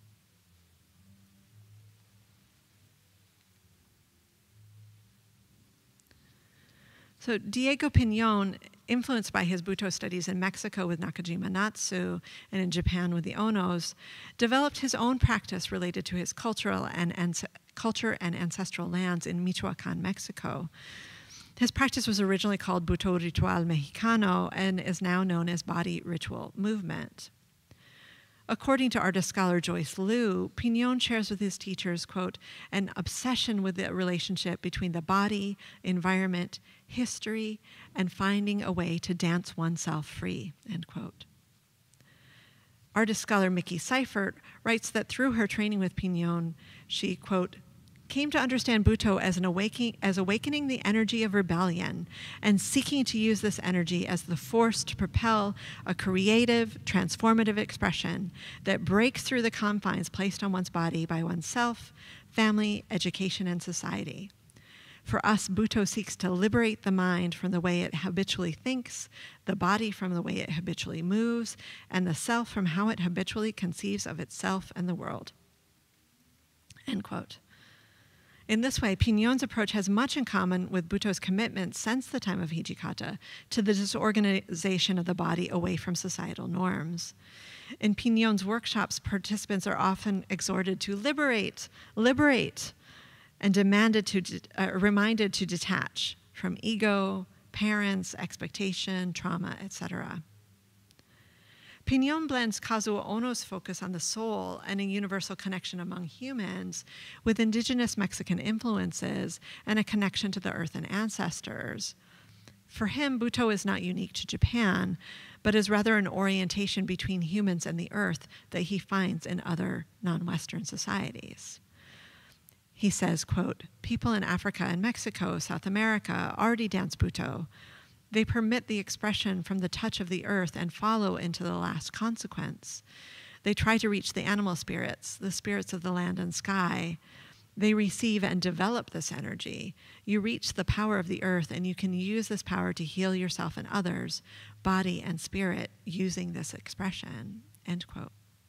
So Diego Piñón, influenced by his Butoh studies in Mexico with Nakajima Natsu and in Japan with the Onos, developed his own practice related to his culture and ancestral lands in Michoacán, Mexico. His practice was originally called Butoh Ritual Mexicano and is now known as Body Ritual Movement. According to artist scholar Joyce Liu, Piñón shares with his teachers, quote, an obsession with the relationship between the body, environment, history, and finding a way to dance oneself free, end quote. Artist scholar Mickey Seifert writes that through her training with Piñón, she, quote, came to understand Butoh as awakening the energy of rebellion and seeking to use this energy as the force to propel a creative, transformative expression that breaks through the confines placed on one's body by oneself, family, education, and society. For us, Butoh seeks to liberate the mind from the way it habitually thinks, the body from the way it habitually moves, and the self from how it habitually conceives of itself and the world, end quote. In this way, Piñón's approach has much in common with Butoh's commitment since the time of Hijikata to the disorganization of the body away from societal norms. In Piñón's workshops, participants are often exhorted to liberate, and reminded to detach from ego, parents, expectation, trauma, etc. Piñón blends Kazuo Ono's focus on the soul and a universal connection among humans with indigenous Mexican influences and a connection to the earth and ancestors. For him, Butoh is not unique to Japan, but is rather an orientation between humans and the earth that he finds in other non-Western societies. He says, quote, "People in Africa and Mexico, South America already dance Butoh. They permit the expression from the touch of the earth and follow into the last consequence. They try to reach the animal spirits, the spirits of the land and sky. They receive and develop this energy. You reach the power of the earth, and you can use this power to heal yourself and others, body and spirit, using this expression," end quote.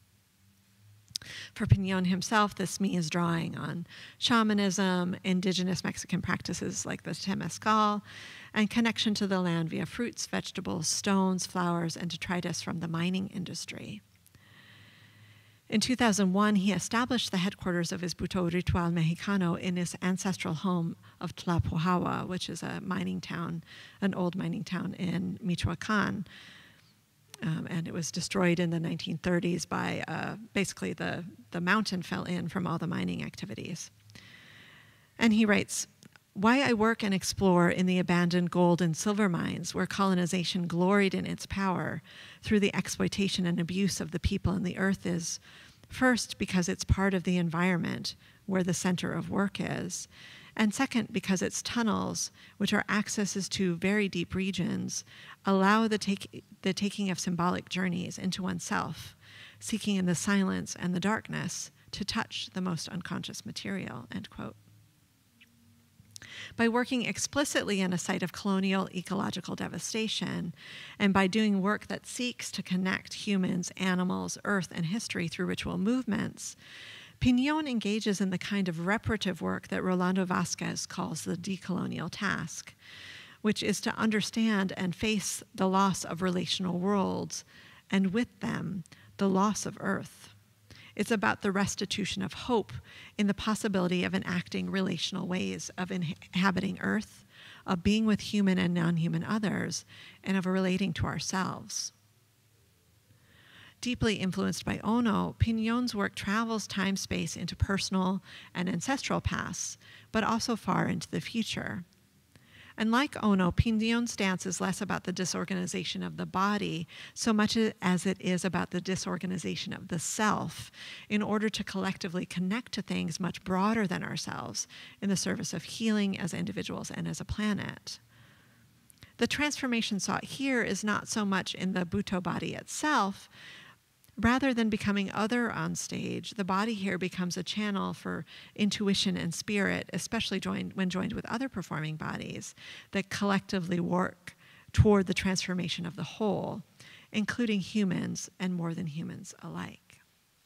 For Piñón himself, this means drawing on shamanism, indigenous Mexican practices like the temescal, and connection to the land via fruits, vegetables, stones, flowers, and detritus from the mining industry. In 2001, he established the headquarters of his Butoh Ritual Mexicano in his ancestral home of Tlapujawa, which is a mining town, an old mining town in Michoacán. And it was destroyed in the 1930s by basically the mountain fell in from all the mining activities. And he writes, "Why I work and explore in the abandoned gold and silver mines where colonization gloried in its power through the exploitation and abuse of the people and the earth is, first, because it's part of the environment where the center of work is, and second, because its tunnels, which are accesses to very deep regions, allow the taking of symbolic journeys into oneself, seeking in the silence and the darkness to touch the most unconscious material," end quote. By working explicitly in a site of colonial ecological devastation, and by doing work that seeks to connect humans, animals, earth, and history through ritual movements, Piñón engages in the kind of reparative work that Rolando Vázquez calls the decolonial task, which is to understand and face the loss of relational worlds, and with them, the loss of earth. It's about the restitution of hope in the possibility of enacting relational ways of inhabiting earth, of being with human and non-human others, and of relating to ourselves. Deeply influenced by Ono, Piñón's work travels time-space into personal and ancestral pasts, but also far into the future. And like Ono, Piñón's dance is less about the disorganization of the body so much as it is about the disorganization of the self in order to collectively connect to things much broader than ourselves in the service of healing as individuals and as a planet. The transformation sought here is not so much in the Butoh body itself. Rather than becoming other on stage, the body here becomes a channel for intuition and spirit, especially when joined with other performing bodies that collectively work toward the transformation of the whole, including humans and more than humans alike.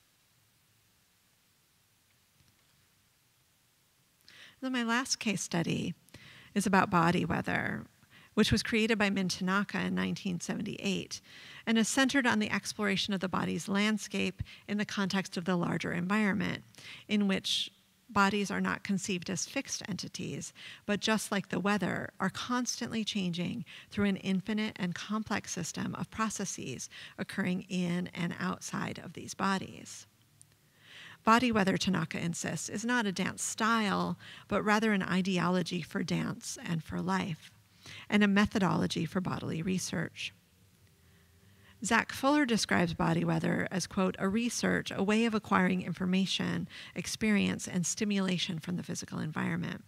Then my last case study is about body weather, which was created by Min Tanaka in 1978, and is centered on the exploration of the body's landscape in the context of the larger environment, in which bodies are not conceived as fixed entities, but just like the weather, are constantly changing through an infinite and complex system of processes occurring in and outside of these bodies. Body weather, Tanaka insists, is not a dance style, but rather an ideology for dance and for life, and a methodology for bodily research. Zach Fuller describes body weather as, quote, a research, a way of acquiring information, experience, and stimulation from the physical environment.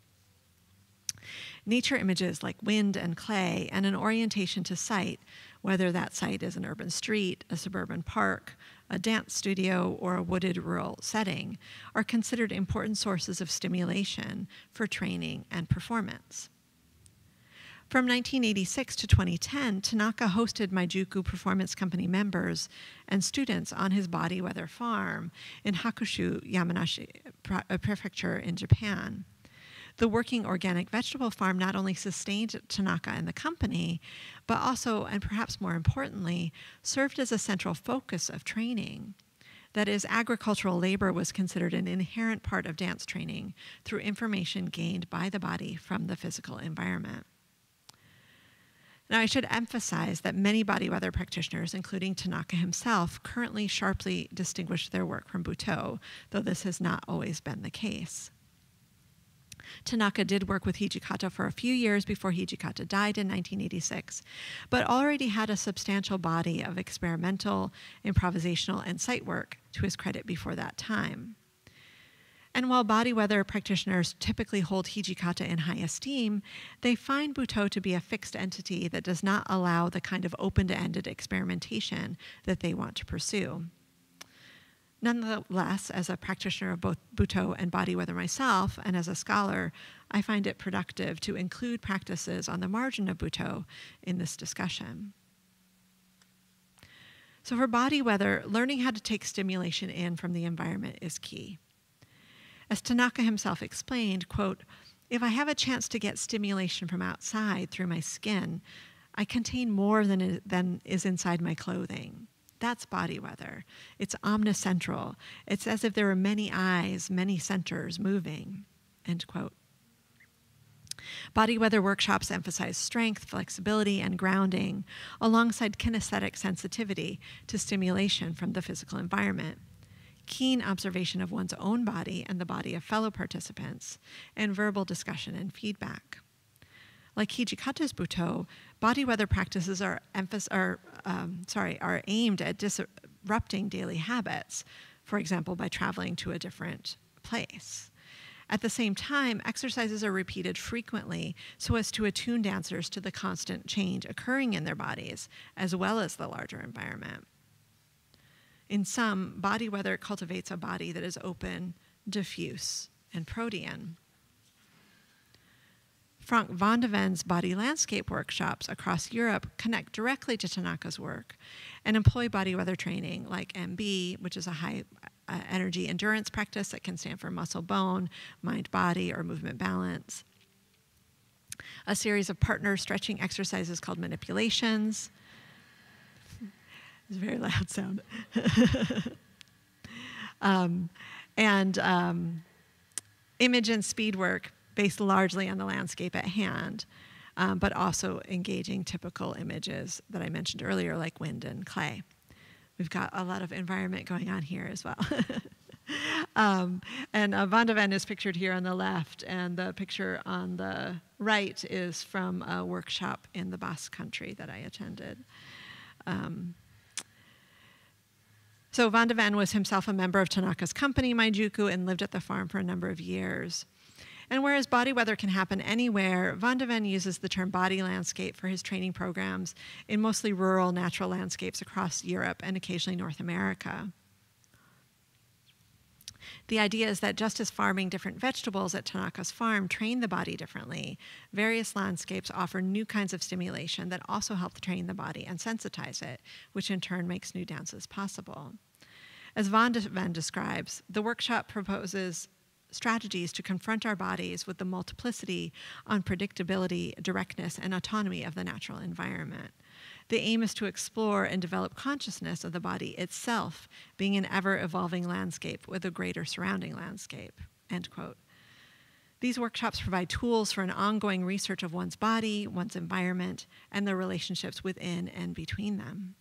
Nature images like wind and clay and an orientation to site, whether that site is an urban street, a suburban park, a dance studio, or a wooded rural setting, are considered important sources of stimulation for training and performance. From 1986 to 2010, Tanaka hosted Maijuku Performance Company members and students on his body weather farm in Hakushu, Yamanashi Prefecture in Japan. The working organic vegetable farm not only sustained Tanaka and the company, but also, and perhaps more importantly, served as a central focus of training. That is, agricultural labor was considered an inherent part of dance training through information gained by the body from the physical environment. Now, I should emphasize that many body weather practitioners, including Tanaka himself, currently sharply distinguish their work from Butoh, though this has not always been the case. Tanaka did work with Hijikata for a few years before Hijikata died in 1986, but already had a substantial body of experimental, improvisational, and site work to his credit before that time. And while body weather practitioners typically hold Hijikata in high esteem, they find Butoh to be a fixed entity that does not allow the kind of open-ended experimentation that they want to pursue. Nonetheless, as a practitioner of both Butoh and body weather myself, and as a scholar, I find it productive to include practices on the margin of Butoh in this discussion. So for body weather, learning how to take stimulation in from the environment is key. As Tanaka himself explained, quote, "If I have a chance to get stimulation from outside through my skin, I contain more than is inside my clothing. That's body weather. It's omnicentral. It's as if there were many eyes, many centers moving," end quote. Body weather workshops emphasize strength, flexibility, and grounding, alongside kinesthetic sensitivity to stimulation from the physical environment, keen observation of one's own body and the body of fellow participants, and verbal discussion and feedback. Like Hijikata's Butoh, body weather practices are aimed at disrupting daily habits, for example, by traveling to a different place. At the same time, exercises are repeated frequently so as to attune dancers to the constant change occurring in their bodies, as well as the larger environment. In sum, body weather cultivates a body that is open, diffuse, and protean. Frank van de Ven's body landscape workshops across Europe connect directly to Tanaka's work and employ body weather training like MB, which is a high energy endurance practice that can stand for muscle bone, mind body, or movement balance. A series of partner stretching exercises called manipulations. It's a very loud sound. Image and speed work based largely on the landscape at hand, but also engaging typical images that I mentioned earlier, like wind and clay. We've got a lot of environment going on here as well. Van de Ven is pictured here on the left, and the picture on the right is from a workshop in the Basque Country that I attended. So Van de Ven was himself a member of Tanaka's company, Maijuku, and lived at the farm for a number of years. And whereas body weather can happen anywhere, Van de Ven uses the term body landscape for his training programs in mostly rural natural landscapes across Europe and occasionally North America. The idea is that just as farming different vegetables at Tanaka's farm train the body differently, various landscapes offer new kinds of stimulation that also help train the body and sensitize it, which in turn makes new dances possible. As Van de Ven describes, the workshop proposes strategies to confront our bodies with the multiplicity, unpredictability, directness, and autonomy of the natural environment. The aim is to explore and develop consciousness of the body itself, being an ever-evolving landscape with a greater surrounding landscape, end quote. These workshops provide tools for an ongoing research of one's body, one's environment, and the relationships within and between them.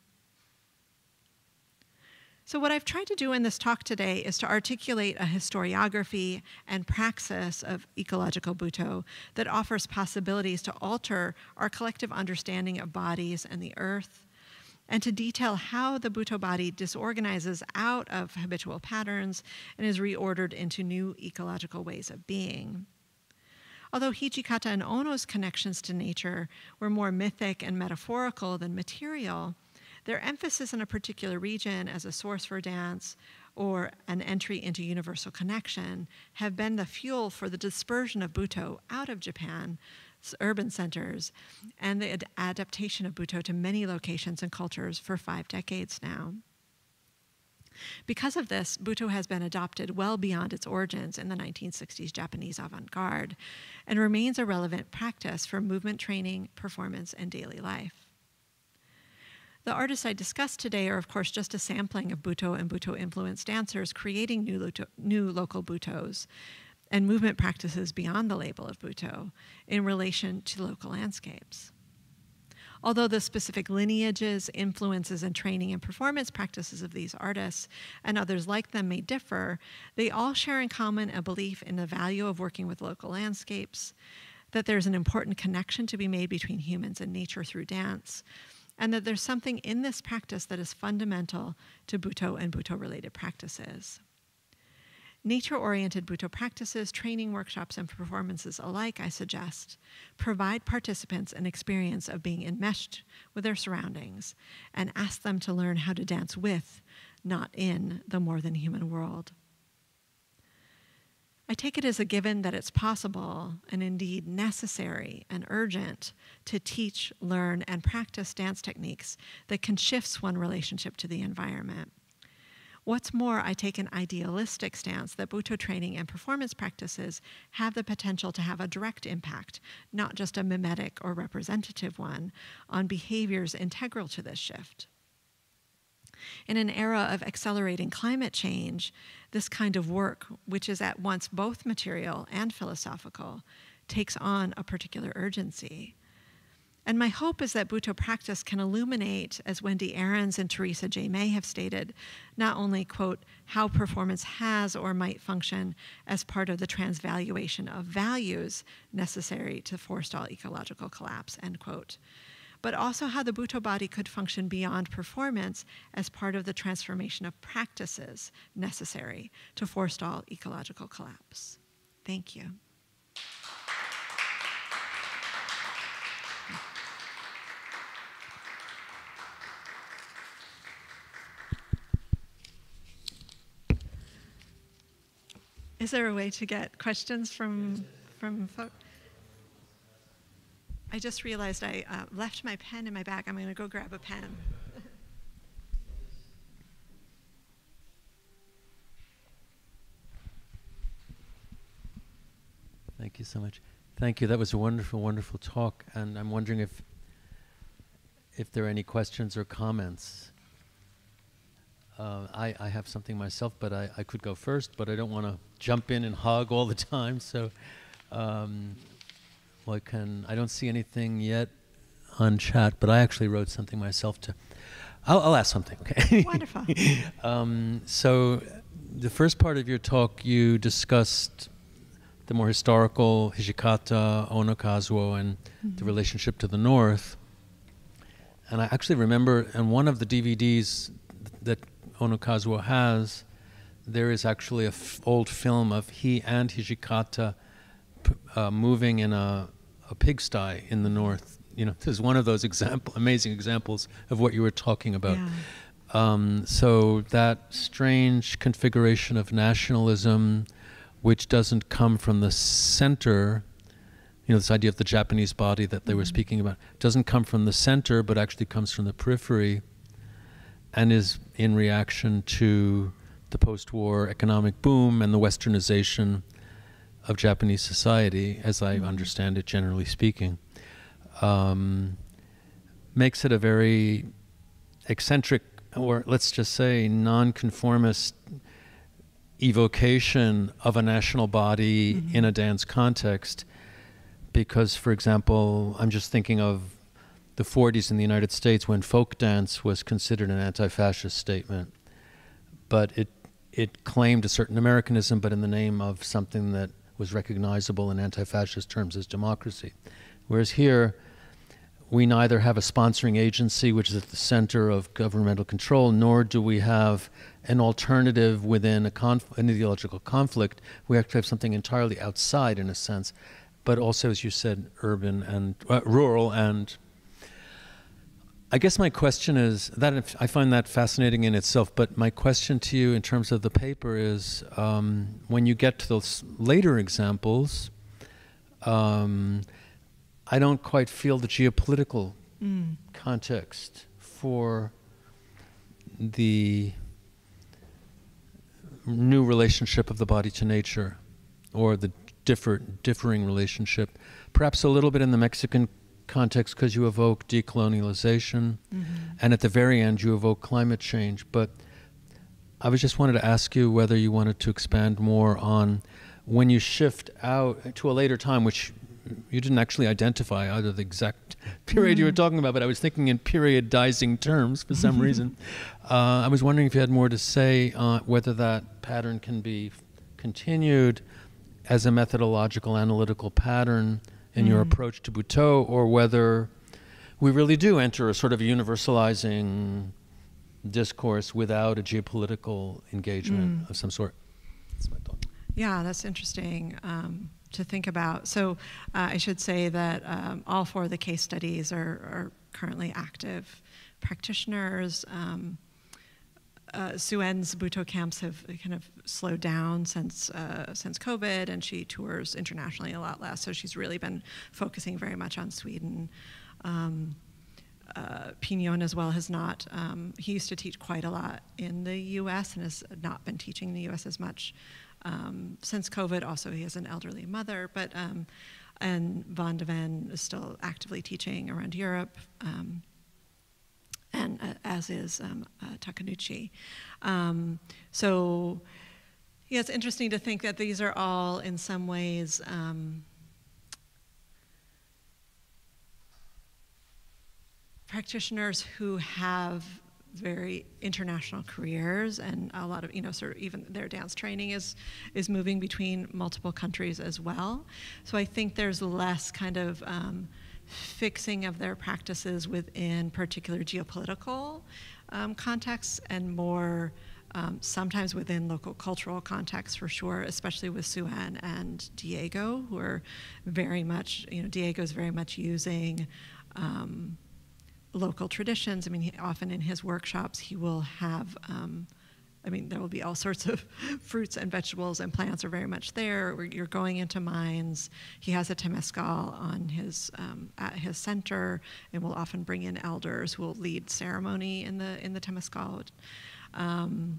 So what I've tried to do in this talk today is to articulate a historiography and praxis of ecological Butoh that offers possibilities to alter our collective understanding of bodies and the earth, and to detail how the Butoh body disorganizes out of habitual patterns and is reordered into new ecological ways of being. Although Hijikata and Ono's connections to nature were more mythic and metaphorical than material, their emphasis on a particular region as a source for dance or an entry into universal connection have been the fuel for the dispersion of Butoh out of Japan's urban centers and the adaptation of Butoh to many locations and cultures for 5 decades now. Because of this, Butoh has been adopted well beyond its origins in the 1960s Japanese avant-garde and remains a relevant practice for movement training, performance, and daily life. The artists I discussed today are, of course, just a sampling of Butoh and Butoh-influenced dancers creating new local Butohs and movement practices beyond the label of Butoh in relation to local landscapes. Although the specific lineages, influences, and training and performance practices of these artists and others like them may differ, they all share in common a belief in the value of working with local landscapes, that there's an important connection to be made between humans and nature through dance, and that there's something in this practice that is fundamental to Butoh and Butoh-related practices. Nature-oriented Butoh practices, training workshops, and performances alike, I suggest, provide participants an experience of being enmeshed with their surroundings and ask them to learn how to dance with, not in, the more than human world. I take it as a given that it's possible, and indeed necessary and urgent, to teach, learn, and practice dance techniques that can shift one's relationship to the environment. What's more, I take an idealistic stance that Butoh training and performance practices have the potential to have a direct impact, not just a mimetic or representative one, on behaviors integral to this shift. In an era of accelerating climate change, this kind of work, which is at once both material and philosophical, takes on a particular urgency. And my hope is that Butoh practice can illuminate, as Wendy Ahrens and Teresa J. May have stated, not only, quote, how performance has or might function as part of the transvaluation of values necessary to forestall ecological collapse, end quote, but also how the Butoh body could function beyond performance as part of the transformation of practices necessary to forestall ecological collapse. Thank you. Is there a way to get questions from folks? I just realized I left my pen in my bag. I'm going to go grab a pen. Thank you so much. Thank you. That was a wonderful, wonderful talk. And I'm wondering if there are any questions or comments. I have something myself, but I could go first, but I don't want to jump in and hog all the time. So I don't see anything yet on chat, but I actually wrote something myself to. I'll ask something, okay? Wonderful. So the first part of your talk, you discussed the more historical Hijikata, Onokazuo, and the relationship to the north. And I actually remember in one of the DVDs that Onokazuo has, there is actually an old film of he and Hijikata moving in a pigsty in the north. You know, this is one of those amazing examples of what you were talking about. Yeah. So that strange configuration of nationalism, which doesn't come from the center, you know, this idea of the Japanese body that they were speaking about, doesn't come from the center, but actually comes from the periphery, and is in reaction to the post-war economic boom and the westernization of Japanese society, as I understand it, generally speaking, makes it a very eccentric, or let's just say nonconformist evocation of a national body in a dance context. Because, for example, I'm just thinking of the 40s in the United States when folk dance was considered an anti-fascist statement, but it claimed a certain Americanism, but in the name of something that was recognizable in anti-fascist terms as democracy. Whereas here, we neither have a sponsoring agency, which is at the center of governmental control, nor do we have an alternative within an ideological conflict. We actually have something entirely outside, in a sense, but also, as you said, urban and rural. And I guess my question is, that I find that fascinating in itself, but my question to you in terms of the paper is, when you get to those later examples, I don't quite feel the geopolitical context for the new relationship of the body to nature, or the differing relationship. Perhaps a little bit in the Mexican context, because you evoke decolonialization, and at the very end you evoke climate change. But I just wanted to ask you whether you wanted to expand more on when you shift out to a later time, which you didn't actually identify either the exact period you were talking about, but I was thinking in periodizing terms for some reason. I was wondering if you had more to say whether that pattern can be continued as a methodological analytical pattern in your approach to Butoh, or whether we really do enter a sort of universalizing discourse without a geopolitical engagement of some sort. That's my thought. Yeah, that's interesting to think about. So I should say that all 4 of the case studies are currently active practitioners. Suen's Butoh camps have kind of slowed down since COVID, and she tours internationally a lot less. So she's really been focusing very much on Sweden. Pignon as well has not. He used to teach quite a lot in the U.S. and has not been teaching in the U.S. as much since COVID. Also, he has an elderly mother, but and Van de Ven is still actively teaching around Europe. And as is Takanuchi. So, yeah, it's interesting to think that these are all, in some ways, practitioners who have very international careers, and a lot of, sort of even their dance training is moving between multiple countries as well. So I think there's less kind of fixing of their practices within particular geopolitical contexts and more sometimes within local cultural contexts for sure, especially with Suen and Diego, who are very much, Diego's very much using local traditions. I mean, often in his workshops, he will have there will be all sorts of fruits and vegetables and plants are very much there. You're going into mines. He has a temescal on at his center, and will often bring in elders who will lead ceremony in the temescal. And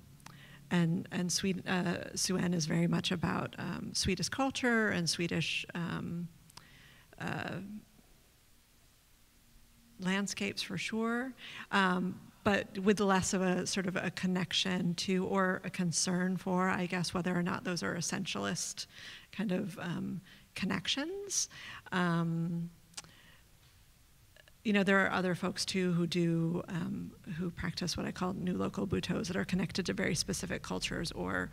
Suen is very much about Swedish culture and Swedish landscapes for sure. But with less of a sort of a connection to or a concern for, I guess, whether or not those are essentialist kind of connections. There are other folks too who practice what I call new local butohs that are connected to very specific cultures or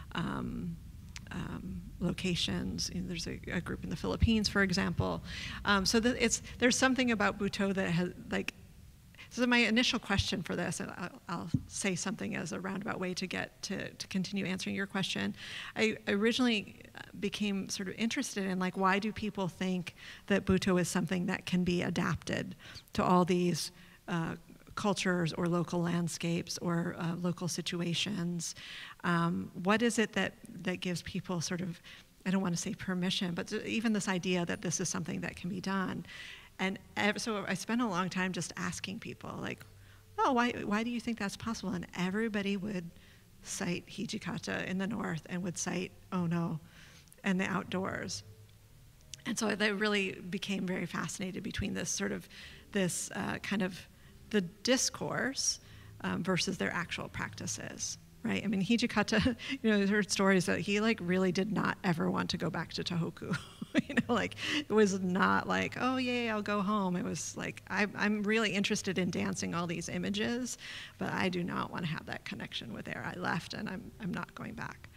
locations. There's a group in the Philippines, for example. So there's something about Butoh that has So my initial question for this, and I'll say something as a roundabout way to get to continue answering your question. I originally became sort of interested in why do people think that Butoh is something that can be adapted to all these cultures or local landscapes or local situations? What is it that gives people sort of, I don't want to say permission, but even this idea that this is something that can be done? And so I spent a long time just asking people, why do you think that's possible? And everybody would cite Hijikata in the north and would cite Ono and the outdoors. And so I really became very fascinated between this kind of the discourse versus their actual practices, right? I mean, Hijikata, I heard stories that he really did not ever want to go back to Tohoku. It was not oh yeah, I'll go home. It was I'm really interested in dancing all these images, but I do not want to have that connection with there. I left and I'm not going back.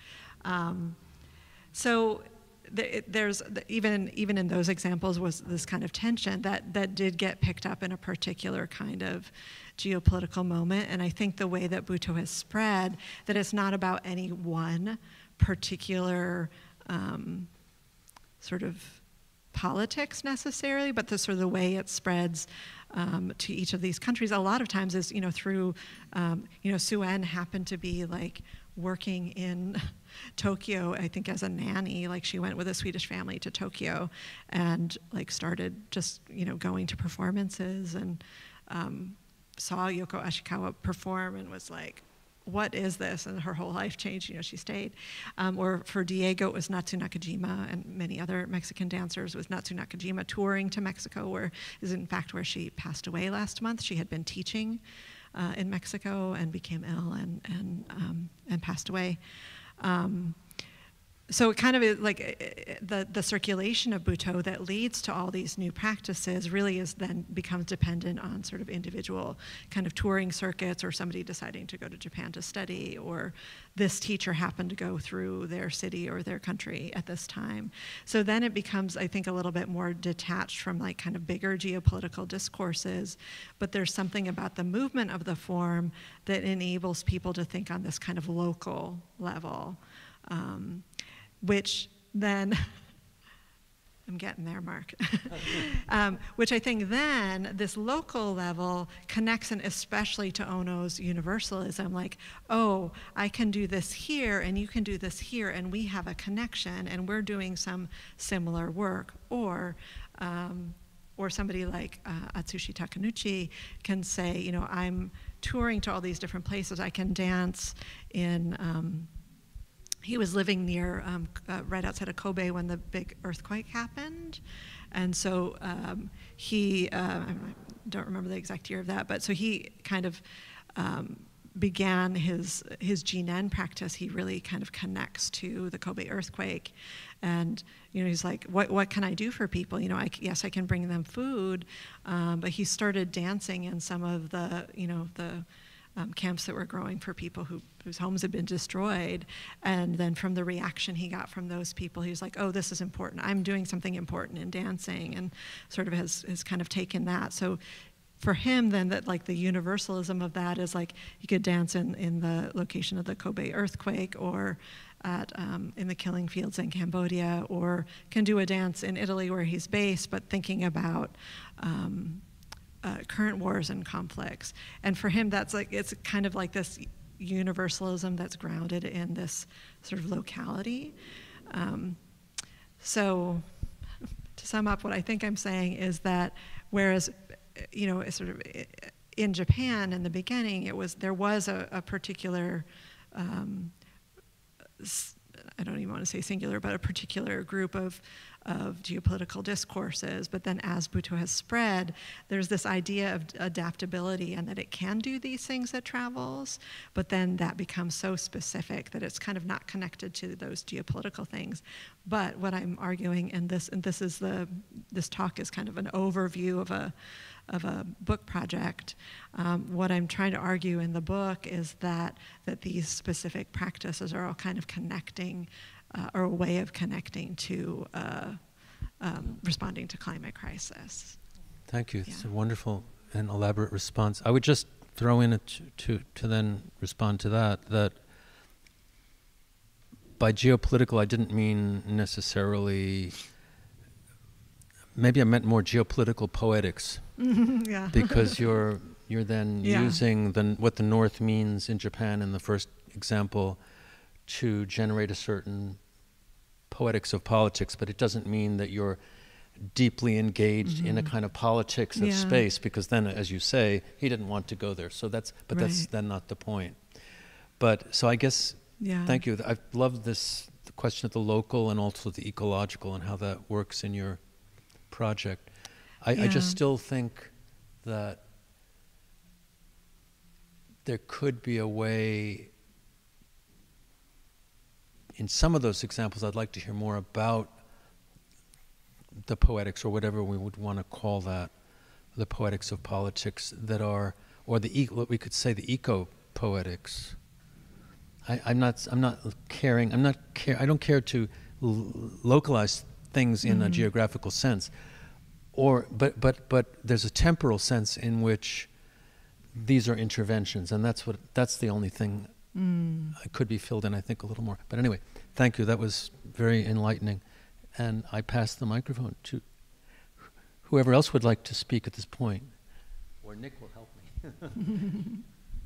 So there's even in those examples was this kind of tension that did get picked up in a particular kind of geopolitical moment. And I think the way that Butoh has spread, that it's not about any one particular sort of politics necessarily, but the sort of the way it spreads to each of these countries. A lot of times is through Suen happened to be working in Tokyo, I think as a nanny. She went with a Swedish family to Tokyo and started just going to performances and saw Yoko Ashikawa perform and was what is this? And her whole life changed. She stayed. Or for Diego, it was Natsu Nakajima and many other Mexican dancers with Natsu Nakajima touring to Mexico, where is in fact where she passed away last month. She had been teaching in Mexico and became ill and passed away. So it kind of is the circulation of Butoh that leads to all these new practices really becomes dependent on sort of individual kind of touring circuits, or somebody deciding to go to Japan to study, or this teacher happened to go through their city or their country at this time. So then it becomes, I think, a little bit more detached from kind of bigger geopolitical discourses, but there's something about the movement of the form that enables people to think on this kind of local level. which then, I'm getting there, Mark, which I think then this local level connects in especially to Ono's universalism, like, oh, I can do this here and you can do this here and we have a connection and we're doing some similar work. Or somebody like Atsushi Takenuchi can say, you know, I'm touring to all these different places. I can dance in, he was living near, right outside of Kobe when the big earthquake happened. And so I don't remember the exact year of that, but so he kind of began his jinen practice. He really kind of connects to the Kobe earthquake. And, you know, he's like, what can I do for people? You know, yes, I can bring them food, but he started dancing in some of the, you know, the camps that were growing for people whose homes had been destroyed. And then from the reaction he got from those people, he was like, oh, this is important. I'm doing something important in dancing, and sort of has kind of taken that. So for him then, that like the universalism of that is like you could dance in the location of the Kobe earthquake, or at in the killing fields in Cambodia, or can do a dance in Italy where he's based, but thinking about current wars and conflicts. And for him, that's like, it's kind of like this universalism that's grounded in this sort of locality. So to sum up, what I think I'm saying is that whereas, you know, sort of in Japan in the beginning, there was a particular, I don't even want to say singular, but a particular group of geopolitical discourses. But then as Butoh has spread, there's this idea of adaptability and that it can do these things that travels, but then that becomes so specific that it's kind of not connected to those geopolitical things. But what I'm arguing, and this talk is kind of an overview of a book project. What I'm trying to argue in the book is that these specific practices are all kind of connecting, or a way of connecting to responding to climate crisis. Thank you. Yeah. It's a wonderful and elaborate response. I would just throw in to then respond to that by geopolitical I didn't mean necessarily, maybe I meant more geopolitical poetics. Yeah. Because you're then using what the North means in Japan in the first example to generate a certain poetics of politics, but it doesn't mean that you're deeply engaged in a kind of politics of space, because then, as you say, he didn't want to go there. So that's then not the point. But so I guess, thank you. I've loved the question of the local and also the ecological and how that works in your project. I just still think that there could be a way, in some of those examples, I'd like to hear more about the poetics, or whatever we would want to call that, the poetics of politics that are, or what we could say the eco-poetics. I don't care to localize things in a geographical sense. But there's a temporal sense in which these are interventions, and that's the only thing could be filled in, I think, a little more. But anyway, thank you. That was very enlightening. And I pass the microphone to whoever else would like to speak at this point. Or Nick will help me.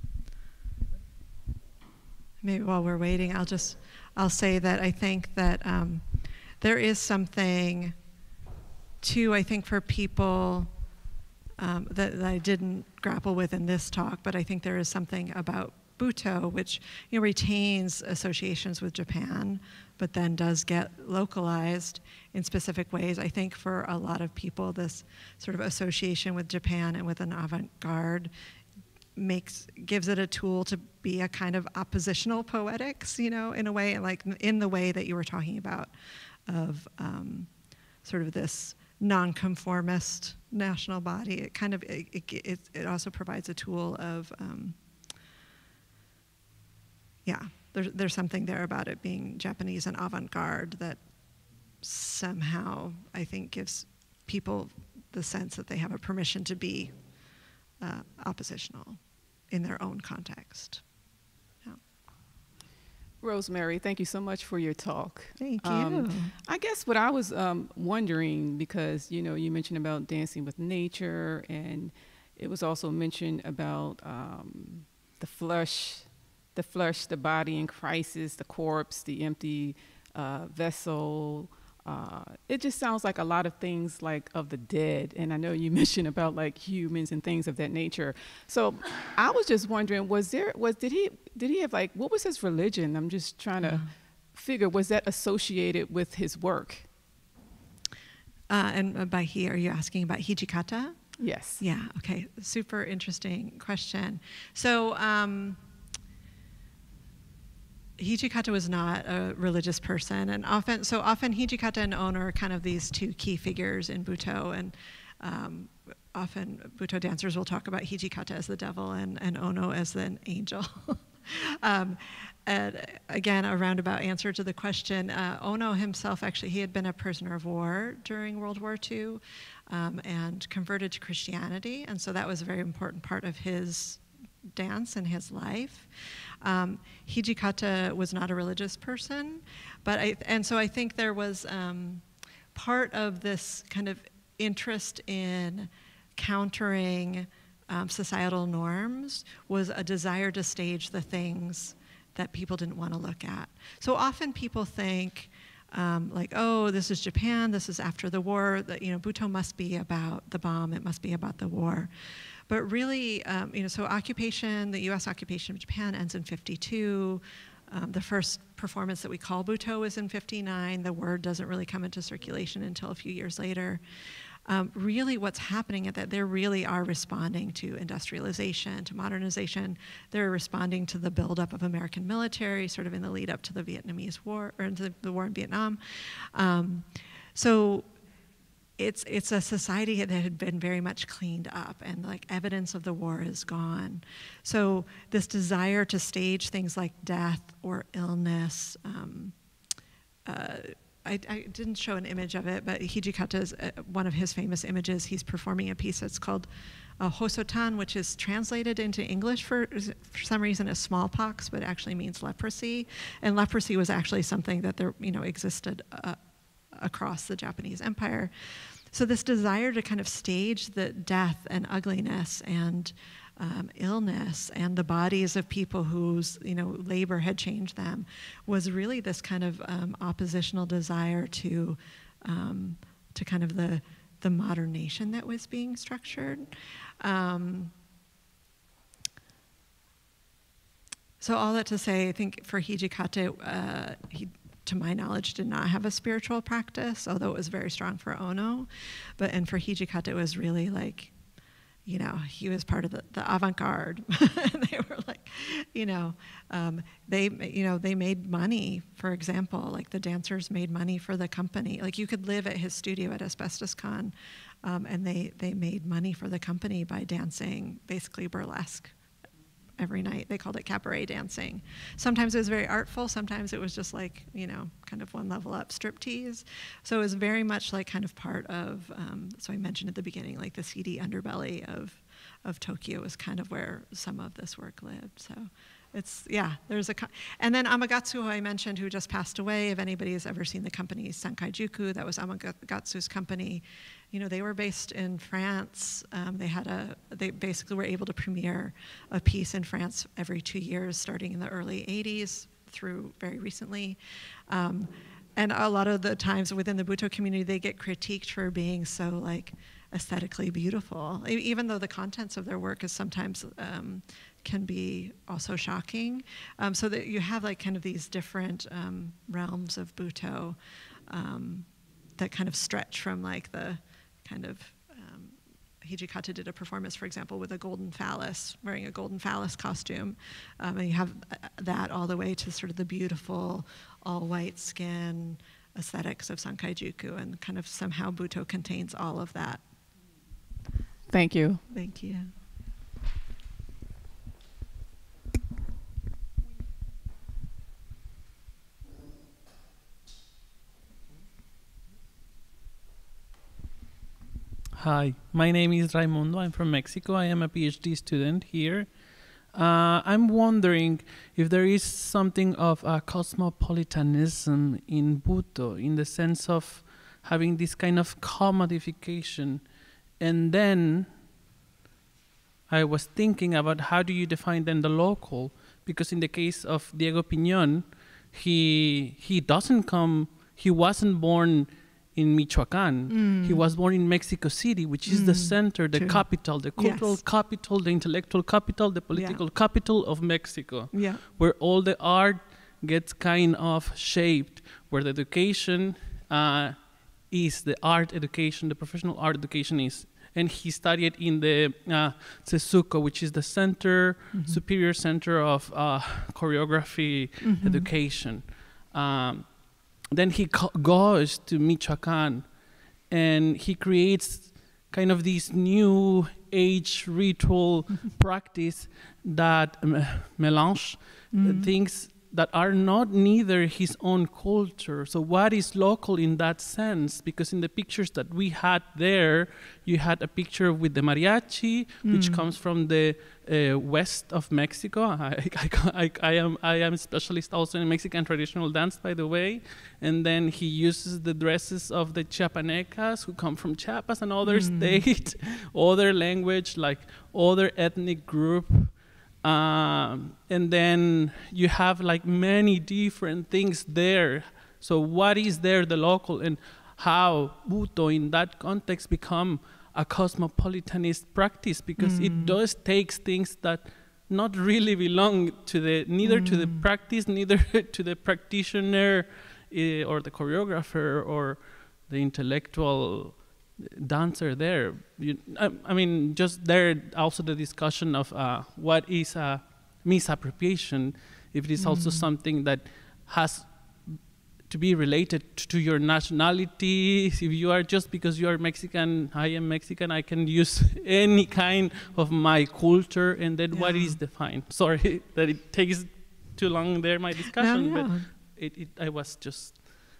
Maybe while we're waiting, I'll say that I think that there is something too, I think, for people that I didn't grapple with in this talk, but I think there is something about Butoh, which retains associations with Japan, but then does get localized in specific ways. I think for a lot of people, this sort of association with Japan and with an avant-garde gives it a tool to be a kind of oppositional poetics, in a way, like in the way that you were talking about, of sort of this nonconformist national body. It kind of it also provides a tool of there's something there about it being Japanese and avant-garde that somehow I think gives people the sense that they have a permission to be oppositional in their own context. Rosemary, thank you so much for your talk. Thank you. I guess what I was wondering, because you mentioned about dancing with nature, and it was also mentioned about the flesh, the body in crisis, the corpse, the empty vessel. It just sounds like a lot of things like of the dead. And I know you mentioned about like humans and things of that nature. So I was just wondering, did he have like, what was his religion? I'm just trying to figure, was that associated with his work? And by he, are you asking about Hijikata? Yes. Yeah, okay, super interesting question. So, Hijikata was not a religious person, and often Hijikata and Ono are kind of these two key figures in Butoh, and often Butoh dancers will talk about Hijikata as the devil and Ono as an angel. And again, a roundabout answer to the question, Ono himself, actually, he had been a prisoner of war during World War II and converted to Christianity, and so that was a very important part of his dance and his life. Hijikata was not a religious person, so I think there was part of this kind of interest in countering societal norms was a desire to stage the things that people didn't want to look at. So often people think like, oh, this is Japan, this is after the war, that Butoh must be about the bomb, it must be about the war. But really, so the U.S. occupation of Japan ends in 1952. The first performance that we call Butoh is in 1959. The word doesn't really come into circulation until a few years later. Really what's happening is that they really are responding to industrialization, to modernization. They're responding to the buildup of American military, sort of in the lead up to the Vietnamese War, or into the war in Vietnam. So it's a society that had been very much cleaned up, and like evidence of the war is gone. So this desire to stage things like death or illness, I didn't show an image of it, but Hijikata's one of his famous images. He's performing a piece that's called Hosotan, which is translated into English for some reason as smallpox, but actually means leprosy. And leprosy was actually something that there existed across the Japanese Empire. So this desire to kind of stage the death and ugliness and illness and the bodies of people whose labor had changed them was really this kind of oppositional desire to kind of the modern nation that was being structured. So all that to say, I think for Hijikata, he, to my knowledge, did not have a spiritual practice, although it was very strong for Ono. And for Hijikata, it was really like, he was part of the avant-garde. They were like, they made money, for example, like the dancers made money for the company. Like you could live at his studio at Asbestos Con, and they made money for the company by dancing basically burlesque every night. They called it cabaret dancing. Sometimes it was very artful, sometimes it was just like, kind of one level up striptease. So it was very much like kind of part of, so I mentioned at the beginning, like the seedy underbelly of Tokyo was kind of where some of this work lived. So it's, there's and then Amaterasu, who I mentioned, who just passed away. If anybody has ever seen the company Sankaijuku, that was Amaterasu's company. They were based in France. They basically were able to premiere a piece in France every 2 years, starting in the early 80s through very recently. And a lot of the times within the Butoh community, they get critiqued for being so like aesthetically beautiful, even though the contents of their work is sometimes can be also shocking. So that you have like kind of these different realms of Butoh that kind of stretch from like the kind of, Hijikata did a performance, for example, with a golden phallus, wearing a golden phallus costume. And you have that all the way to sort of the beautiful all white skin aesthetics of Sankaijuku, and kind of somehow Butoh contains all of that. Thank you. Thank you. Hi, my name is Raimundo. I'm from Mexico. I am a PhD student here. I'm wondering if there is something of a cosmopolitanism in Butoh, in the sense of having this kind of commodification. And then I was thinking about how do you define then the local? Because in the case of Diego Piñón, he wasn't born in Michoacán. He was born in Mexico City, which is the center, the capital, the cultural capital, the intellectual capital, the political capital of Mexico, where all the art gets kind of shaped, where the education is the art education, the professional art education is. And he studied in the Sesuco, which is the center, superior center of choreography education. Then he goes to Michoacán, and he creates kind of this new age ritual practice that melange things that are not neither his own culture. So what is local in that sense? Because in the pictures that we had there, you had a picture with the mariachi, which comes from the west of Mexico. I am a specialist also in Mexican traditional dance, by the way. And then he uses the dresses of the Chiapanecas who come from Chiapas, and other state, other language, like other ethnic group. And then you have like many different things there. So what is there, the local, and how Butoh in that context become a cosmopolitanist practice? Because it does takes things that not really belong to the, neither to the practice, neither to the practitioner or the choreographer or the intellectual dancer there. I mean, just there also the discussion of what is misappropriation, if it is also something that has to be related to your nationality. If you are, just because you are Mexican, I am Mexican, I can use any kind of my culture, and then what is defined. Sorry that it takes too long there, my discussion, but I was just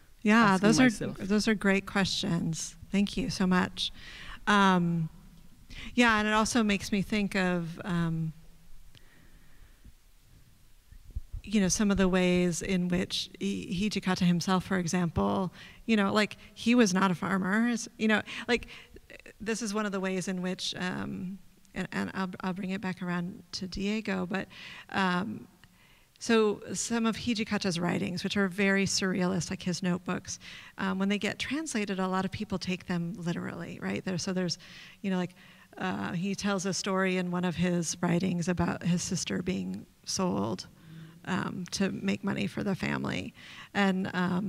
those are great questions. Thank you so much. And it also makes me think of some of the ways in which Hijikata himself, for example, like he was not a farmer. Like this is one of the ways in which, and I'll bring it back around to Diego, but so some of Hijikata's writings, which are very surrealist, like his notebooks, when they get translated, a lot of people take them literally, right? There's, he tells a story in one of his writings about his sister being sold to make money for the family. And,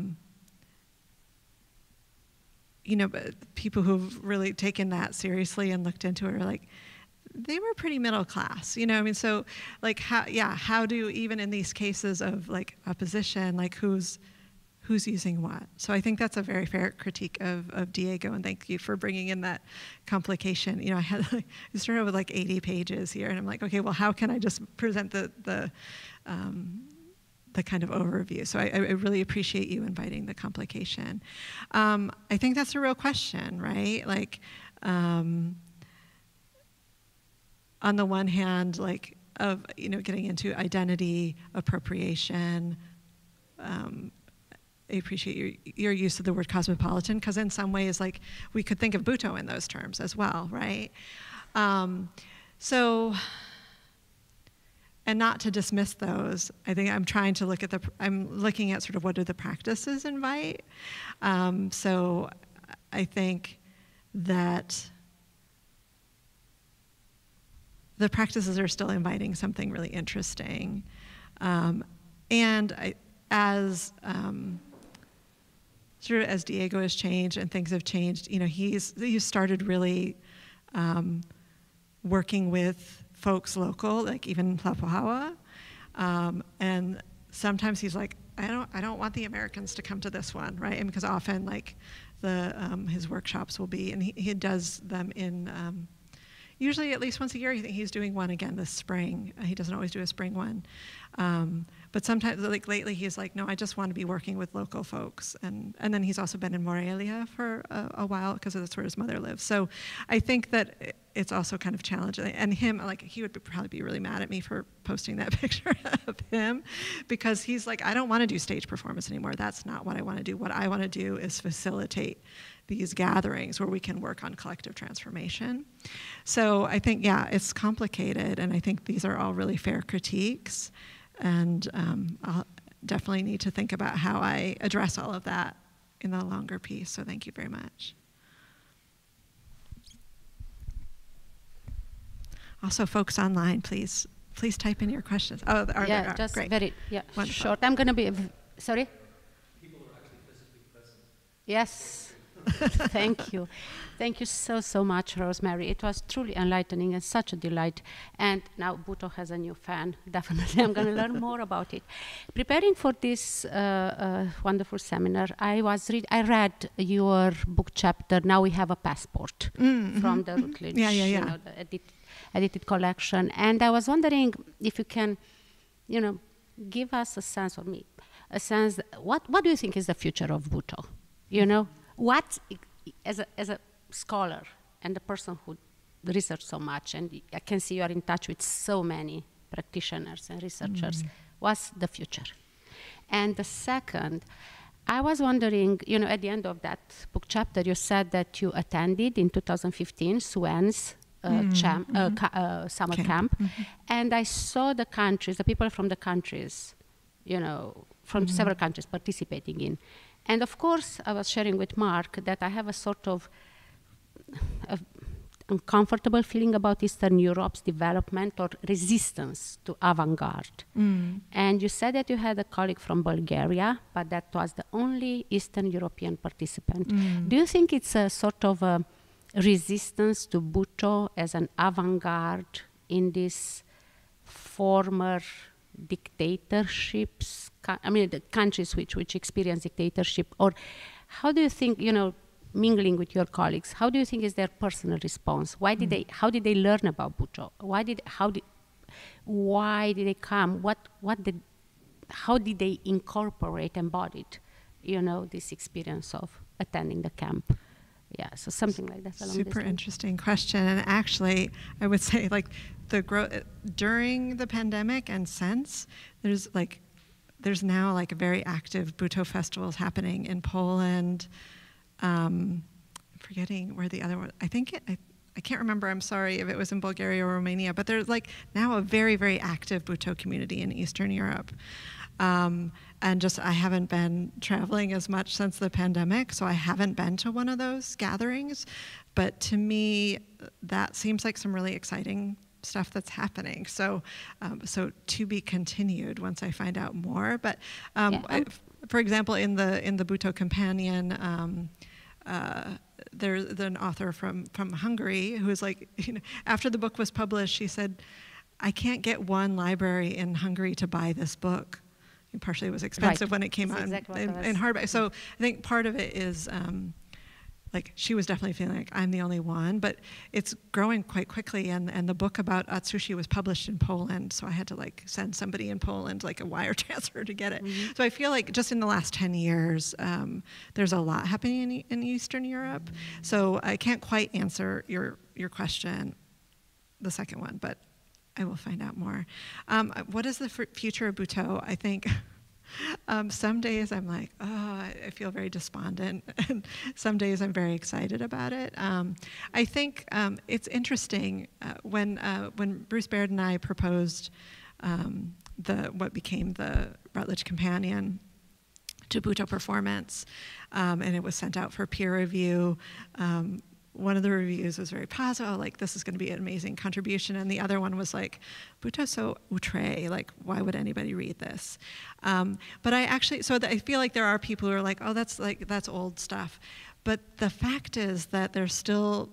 but people who've really taken that seriously and looked into it are like, they were pretty middle class, so like how do, even in these cases of like opposition, like who's using what? So I think that's a very fair critique of Diego, and thank you for bringing in that complication. I started with like 80 pages here, and I'm like, okay, well, how can I just present the kind of overview? So I really appreciate you inviting the complication. I think that's a real question, right? Like, on the one hand, like of getting into identity appropriation. I appreciate your use of the word cosmopolitan, because in some ways, like we could think of Butoh in those terms as well, right? And not to dismiss those, I think I'm trying to I'm looking at sort of what do the practices invite. So I think that the practices are still inviting something really interesting. And as Diego has changed and things have changed, he's started really working with folks local, like even Tlapuawa. And sometimes he's like, I don't want the Americans to come to this one, right? And because often like his workshops will be, and he does them in usually at least once a year. I think he's doing one again this spring. He doesn't always do a spring one. But sometimes, like lately, he's like, no, I just want to be working with local folks. And then he's also been in Morelia for a while because that's where his mother lives. So I think that it's also kind of challenging. And him, like, he would probably be really mad at me for posting that picture of him because he's like, I don't want to do stage performance anymore. That's not what I want to do. What I want to do is facilitate these gatherings where we can work on collective transformation. So I think, yeah, it's complicated, and I think these are all really fair critiques. And I'll definitely need to think about how I address all of that in the longer piece. So thank you very much. Also, folks online, please type in your questions. Oh, are yeah, there? just Great. very Wonderful. short. I'm going to be sorry. People are actually physically present. Yes. Thank you. Thank you so much, Rosemary. It was truly enlightening and such a delight. And now Butoh has a new fan. Definitely, I'm going to learn more about it. Preparing for this wonderful seminar, I read your book chapter, Now We Have a Passport, from the Routledge, Yeah. The edited collection. And I was wondering if you can, give us a sense, or me, a sense, what do you think is the future of Butoh? What, as a scholar and a person who researches so much, and I can see you are in touch with so many practitioners and researchers, what's the future? And the second, I was wondering, at the end of that book chapter, you said that you attended in 2015 Swen's summer camp, and I saw the countries, the people from the countries, from several countries participating in. And of course, I was sharing with Mark that I have a sort of uncomfortable feeling about Eastern Europe's development or resistance to avant-garde. And you said that you had a colleague from Bulgaria, but that was the only Eastern European participant. Do you think it's a sort of a resistance to Butoh as an avant-garde in this former dictatorships, the countries which experience dictatorship? Or how do you think, mingling with your colleagues, how do you think is their personal response? How did they learn about Butoh? Why did they come? How did they incorporate, embodied, this experience of attending the camp? Yeah, so something like that. Super interesting question. And actually, I would say the growth during the pandemic and since, there's now a very active Butoh festivals happening in Poland. I'm forgetting where the other one, I can't remember, I'm sorry if it was in Bulgaria or Romania, but there's now a very, very active Butoh community in Eastern Europe. And I haven't been traveling as much since the pandemic, so I haven't been to one of those gatherings. But to me, that seems like some really exciting stuff that's happening. So to be continued once I find out more. But for example, in the Butoh Companion, there's an author from Hungary who is after the book was published, she said, I can't get one library in Hungary to buy this book. And partially it was expensive when it came out in hardback. So I think part of it is she was definitely feeling like I'm the only one, but it's growing quite quickly. And the book about Atsushi was published in Poland, so I had to send somebody in Poland a wire transfer to get it. So I feel like just in the last 10 years, there's a lot happening in Eastern Europe. So I can't quite answer your question, the second one, but I will find out more. What is the future of Butoh? I think some days I'm like, I feel very despondent, and some days I'm very excited about it. I think it's interesting when Bruce Baird and I proposed what became the Routledge Companion to Butoh Performance, and it was sent out for peer review. One of the reviews was very positive, this is going to be an amazing contribution, and the other one was Butoh's so outre, why would anybody read this? But I feel like there are people who are oh, that's old stuff. But the fact is that there's still,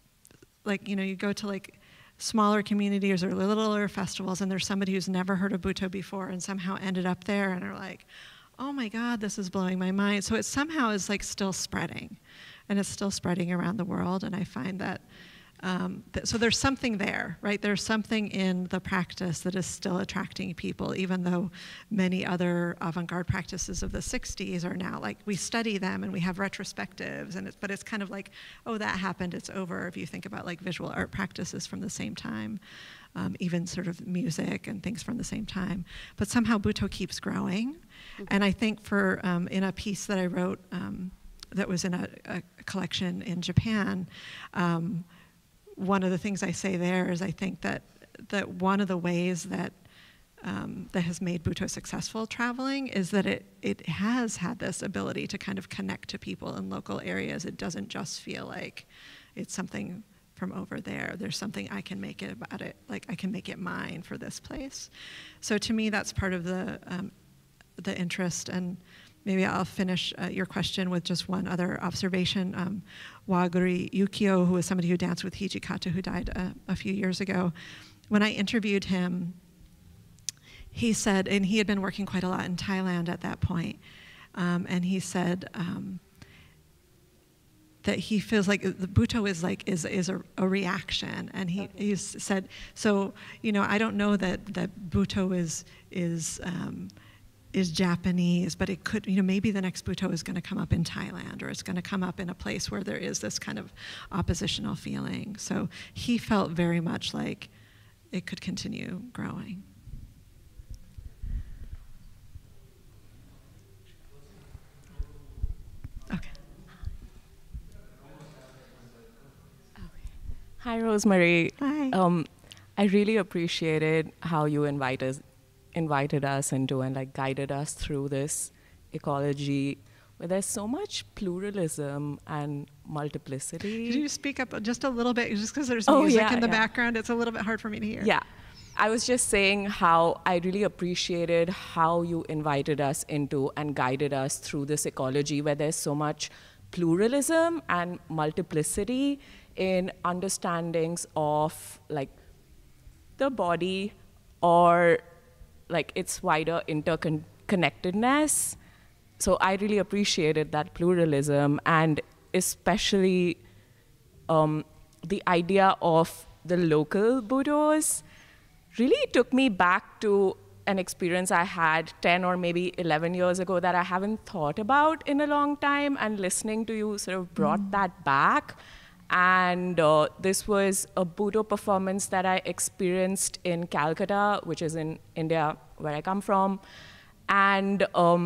you go to smaller communities or littler festivals, and there's somebody who's never heard of Butoh before and somehow ended up there and are oh my God, this is blowing my mind. So it somehow is still spreading. And it's still spreading around the world, and I find that So there's something there, right? There's something in the practice that is still attracting people, even though many other avant-garde practices of the 60s are now like, we study them and we have retrospectives, but it's kind of like, oh, that happened, it's over. If you think about like visual art practices from the same time, even sort of music and things from the same time. But somehow Butoh keeps growing. And I think in a piece that I wrote that was in a collection in Japan, one of the things I say there is I think that one of the ways that that has made Butoh successful traveling is that it has had this ability to kind of connect to people in local areas. It doesn't just feel like it's something from over there. There's something I can make it about it, like I can make it mine for this place. So to me, that's part of the interest. And maybe I'll finish your question with just one other observation. Waguri Yukio, who was somebody who danced with Hijikata, who died a few years ago, when I interviewed him, he said, and he had been working quite a lot in Thailand at that point, and he said that he feels like the Butoh is a reaction, and he said, so I don't know that Butoh is Japanese, but it could, maybe the next Butoh is going to come up in Thailand, or it's going to come up in a place where there is this kind of oppositional feeling. So he felt very much like it could continue growing. Okay. Hi, Rosemary. Hi. I really appreciated how you invited us into and like guided us through this ecology where there's so much pluralism and multiplicity. Could you speak up just a little bit, just because there's music in the background? It's a little bit hard for me to hear. Yeah. I was just saying how I really appreciated how you invited us into and guided us through this ecology where there's so much pluralism and multiplicity in understandings of like the body or like its wider interconnectedness. So I really appreciated that pluralism, and especially the idea of the local Butohs really took me back to an experience I had 10 or maybe 11 years ago that I haven't thought about in a long time, and listening to you sort of brought that back. And this was a Butoh performance that I experienced in Calcutta, which is in India, where I come from. And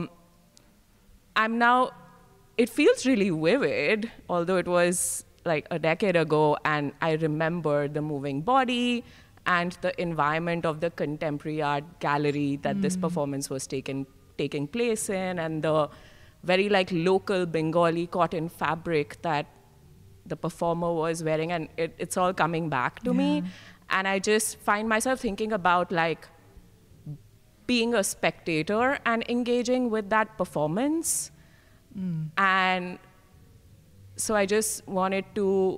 it feels really vivid, although it was like a decade ago, and I remember the moving body and the environment of the contemporary art gallery that this performance was taking place in, and the very like local Bengali cotton fabric that the performer was wearing, and it's all coming back to me. And I just find myself thinking about like being a spectator and engaging with that performance. And so I just wanted to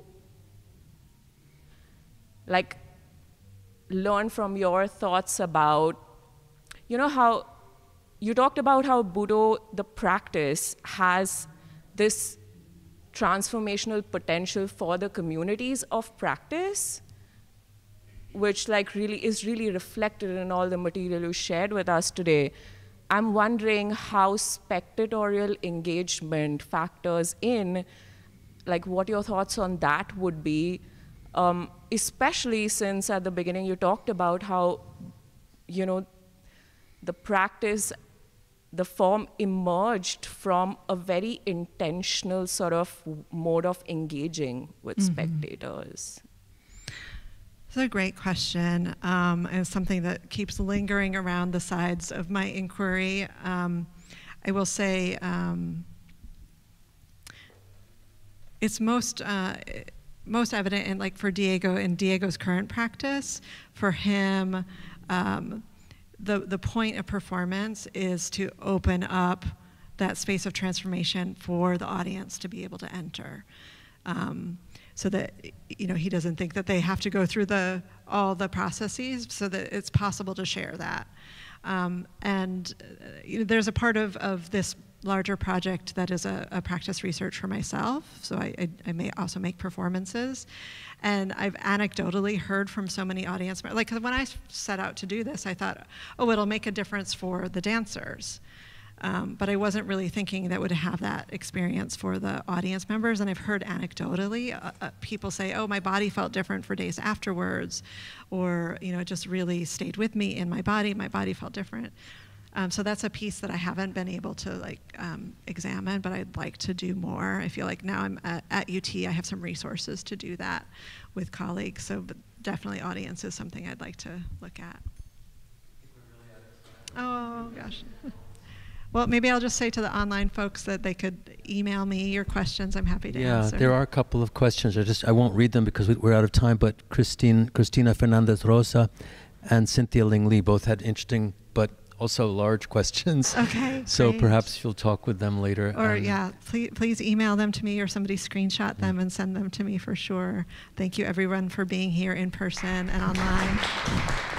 like learn from your thoughts about, how you talked about how Butoh, the practice, has this transformational potential for the communities of practice, which like is really reflected in all the material you shared with us today. I'm wondering how spectatorial engagement factors in, like what your thoughts on that would be, especially since at the beginning you talked about how, the practice, the form emerged from a very intentional sort of mode of engaging with spectators. It's a great question, and something that keeps lingering around the sides of my inquiry. I will say it's most evident in, like, for Diego, in Diego's current practice. For him, the point of performance is to open up that space of transformation for the audience to be able to enter. So that he doesn't think that they have to go through all the processes, so that it's possible to share that. And there's a part of this larger project that is a practice research for myself. So I may also make performances. And I've anecdotally heard from so many audience members, like when I set out to do this, I thought, oh, it'll make a difference for the dancers. But I wasn't really thinking that would have that experience for the audience members. And I've heard anecdotally people say, oh, my body felt different for days afterwards, or it just really stayed with me in my body felt different. So that's a piece that I haven't been able to examine, but I'd like to do more. I feel like now I'm at UT, I have some resources to do that with colleagues. So but definitely audience is something I'd like to look at. Oh, gosh. Well, maybe I'll just say to the online folks that they could email me your questions. I'm happy to answer. Yeah, there are a couple of questions. I won't read them because we're out of time, but Cristina Fernandez Rosa and Cynthia Ling Lee both had interesting but also large questions. Okay. So great. perhaps you'll talk with them later. Or please email them to me, or somebody screenshot them and send them to me for sure. Thank you everyone for being here in person and online.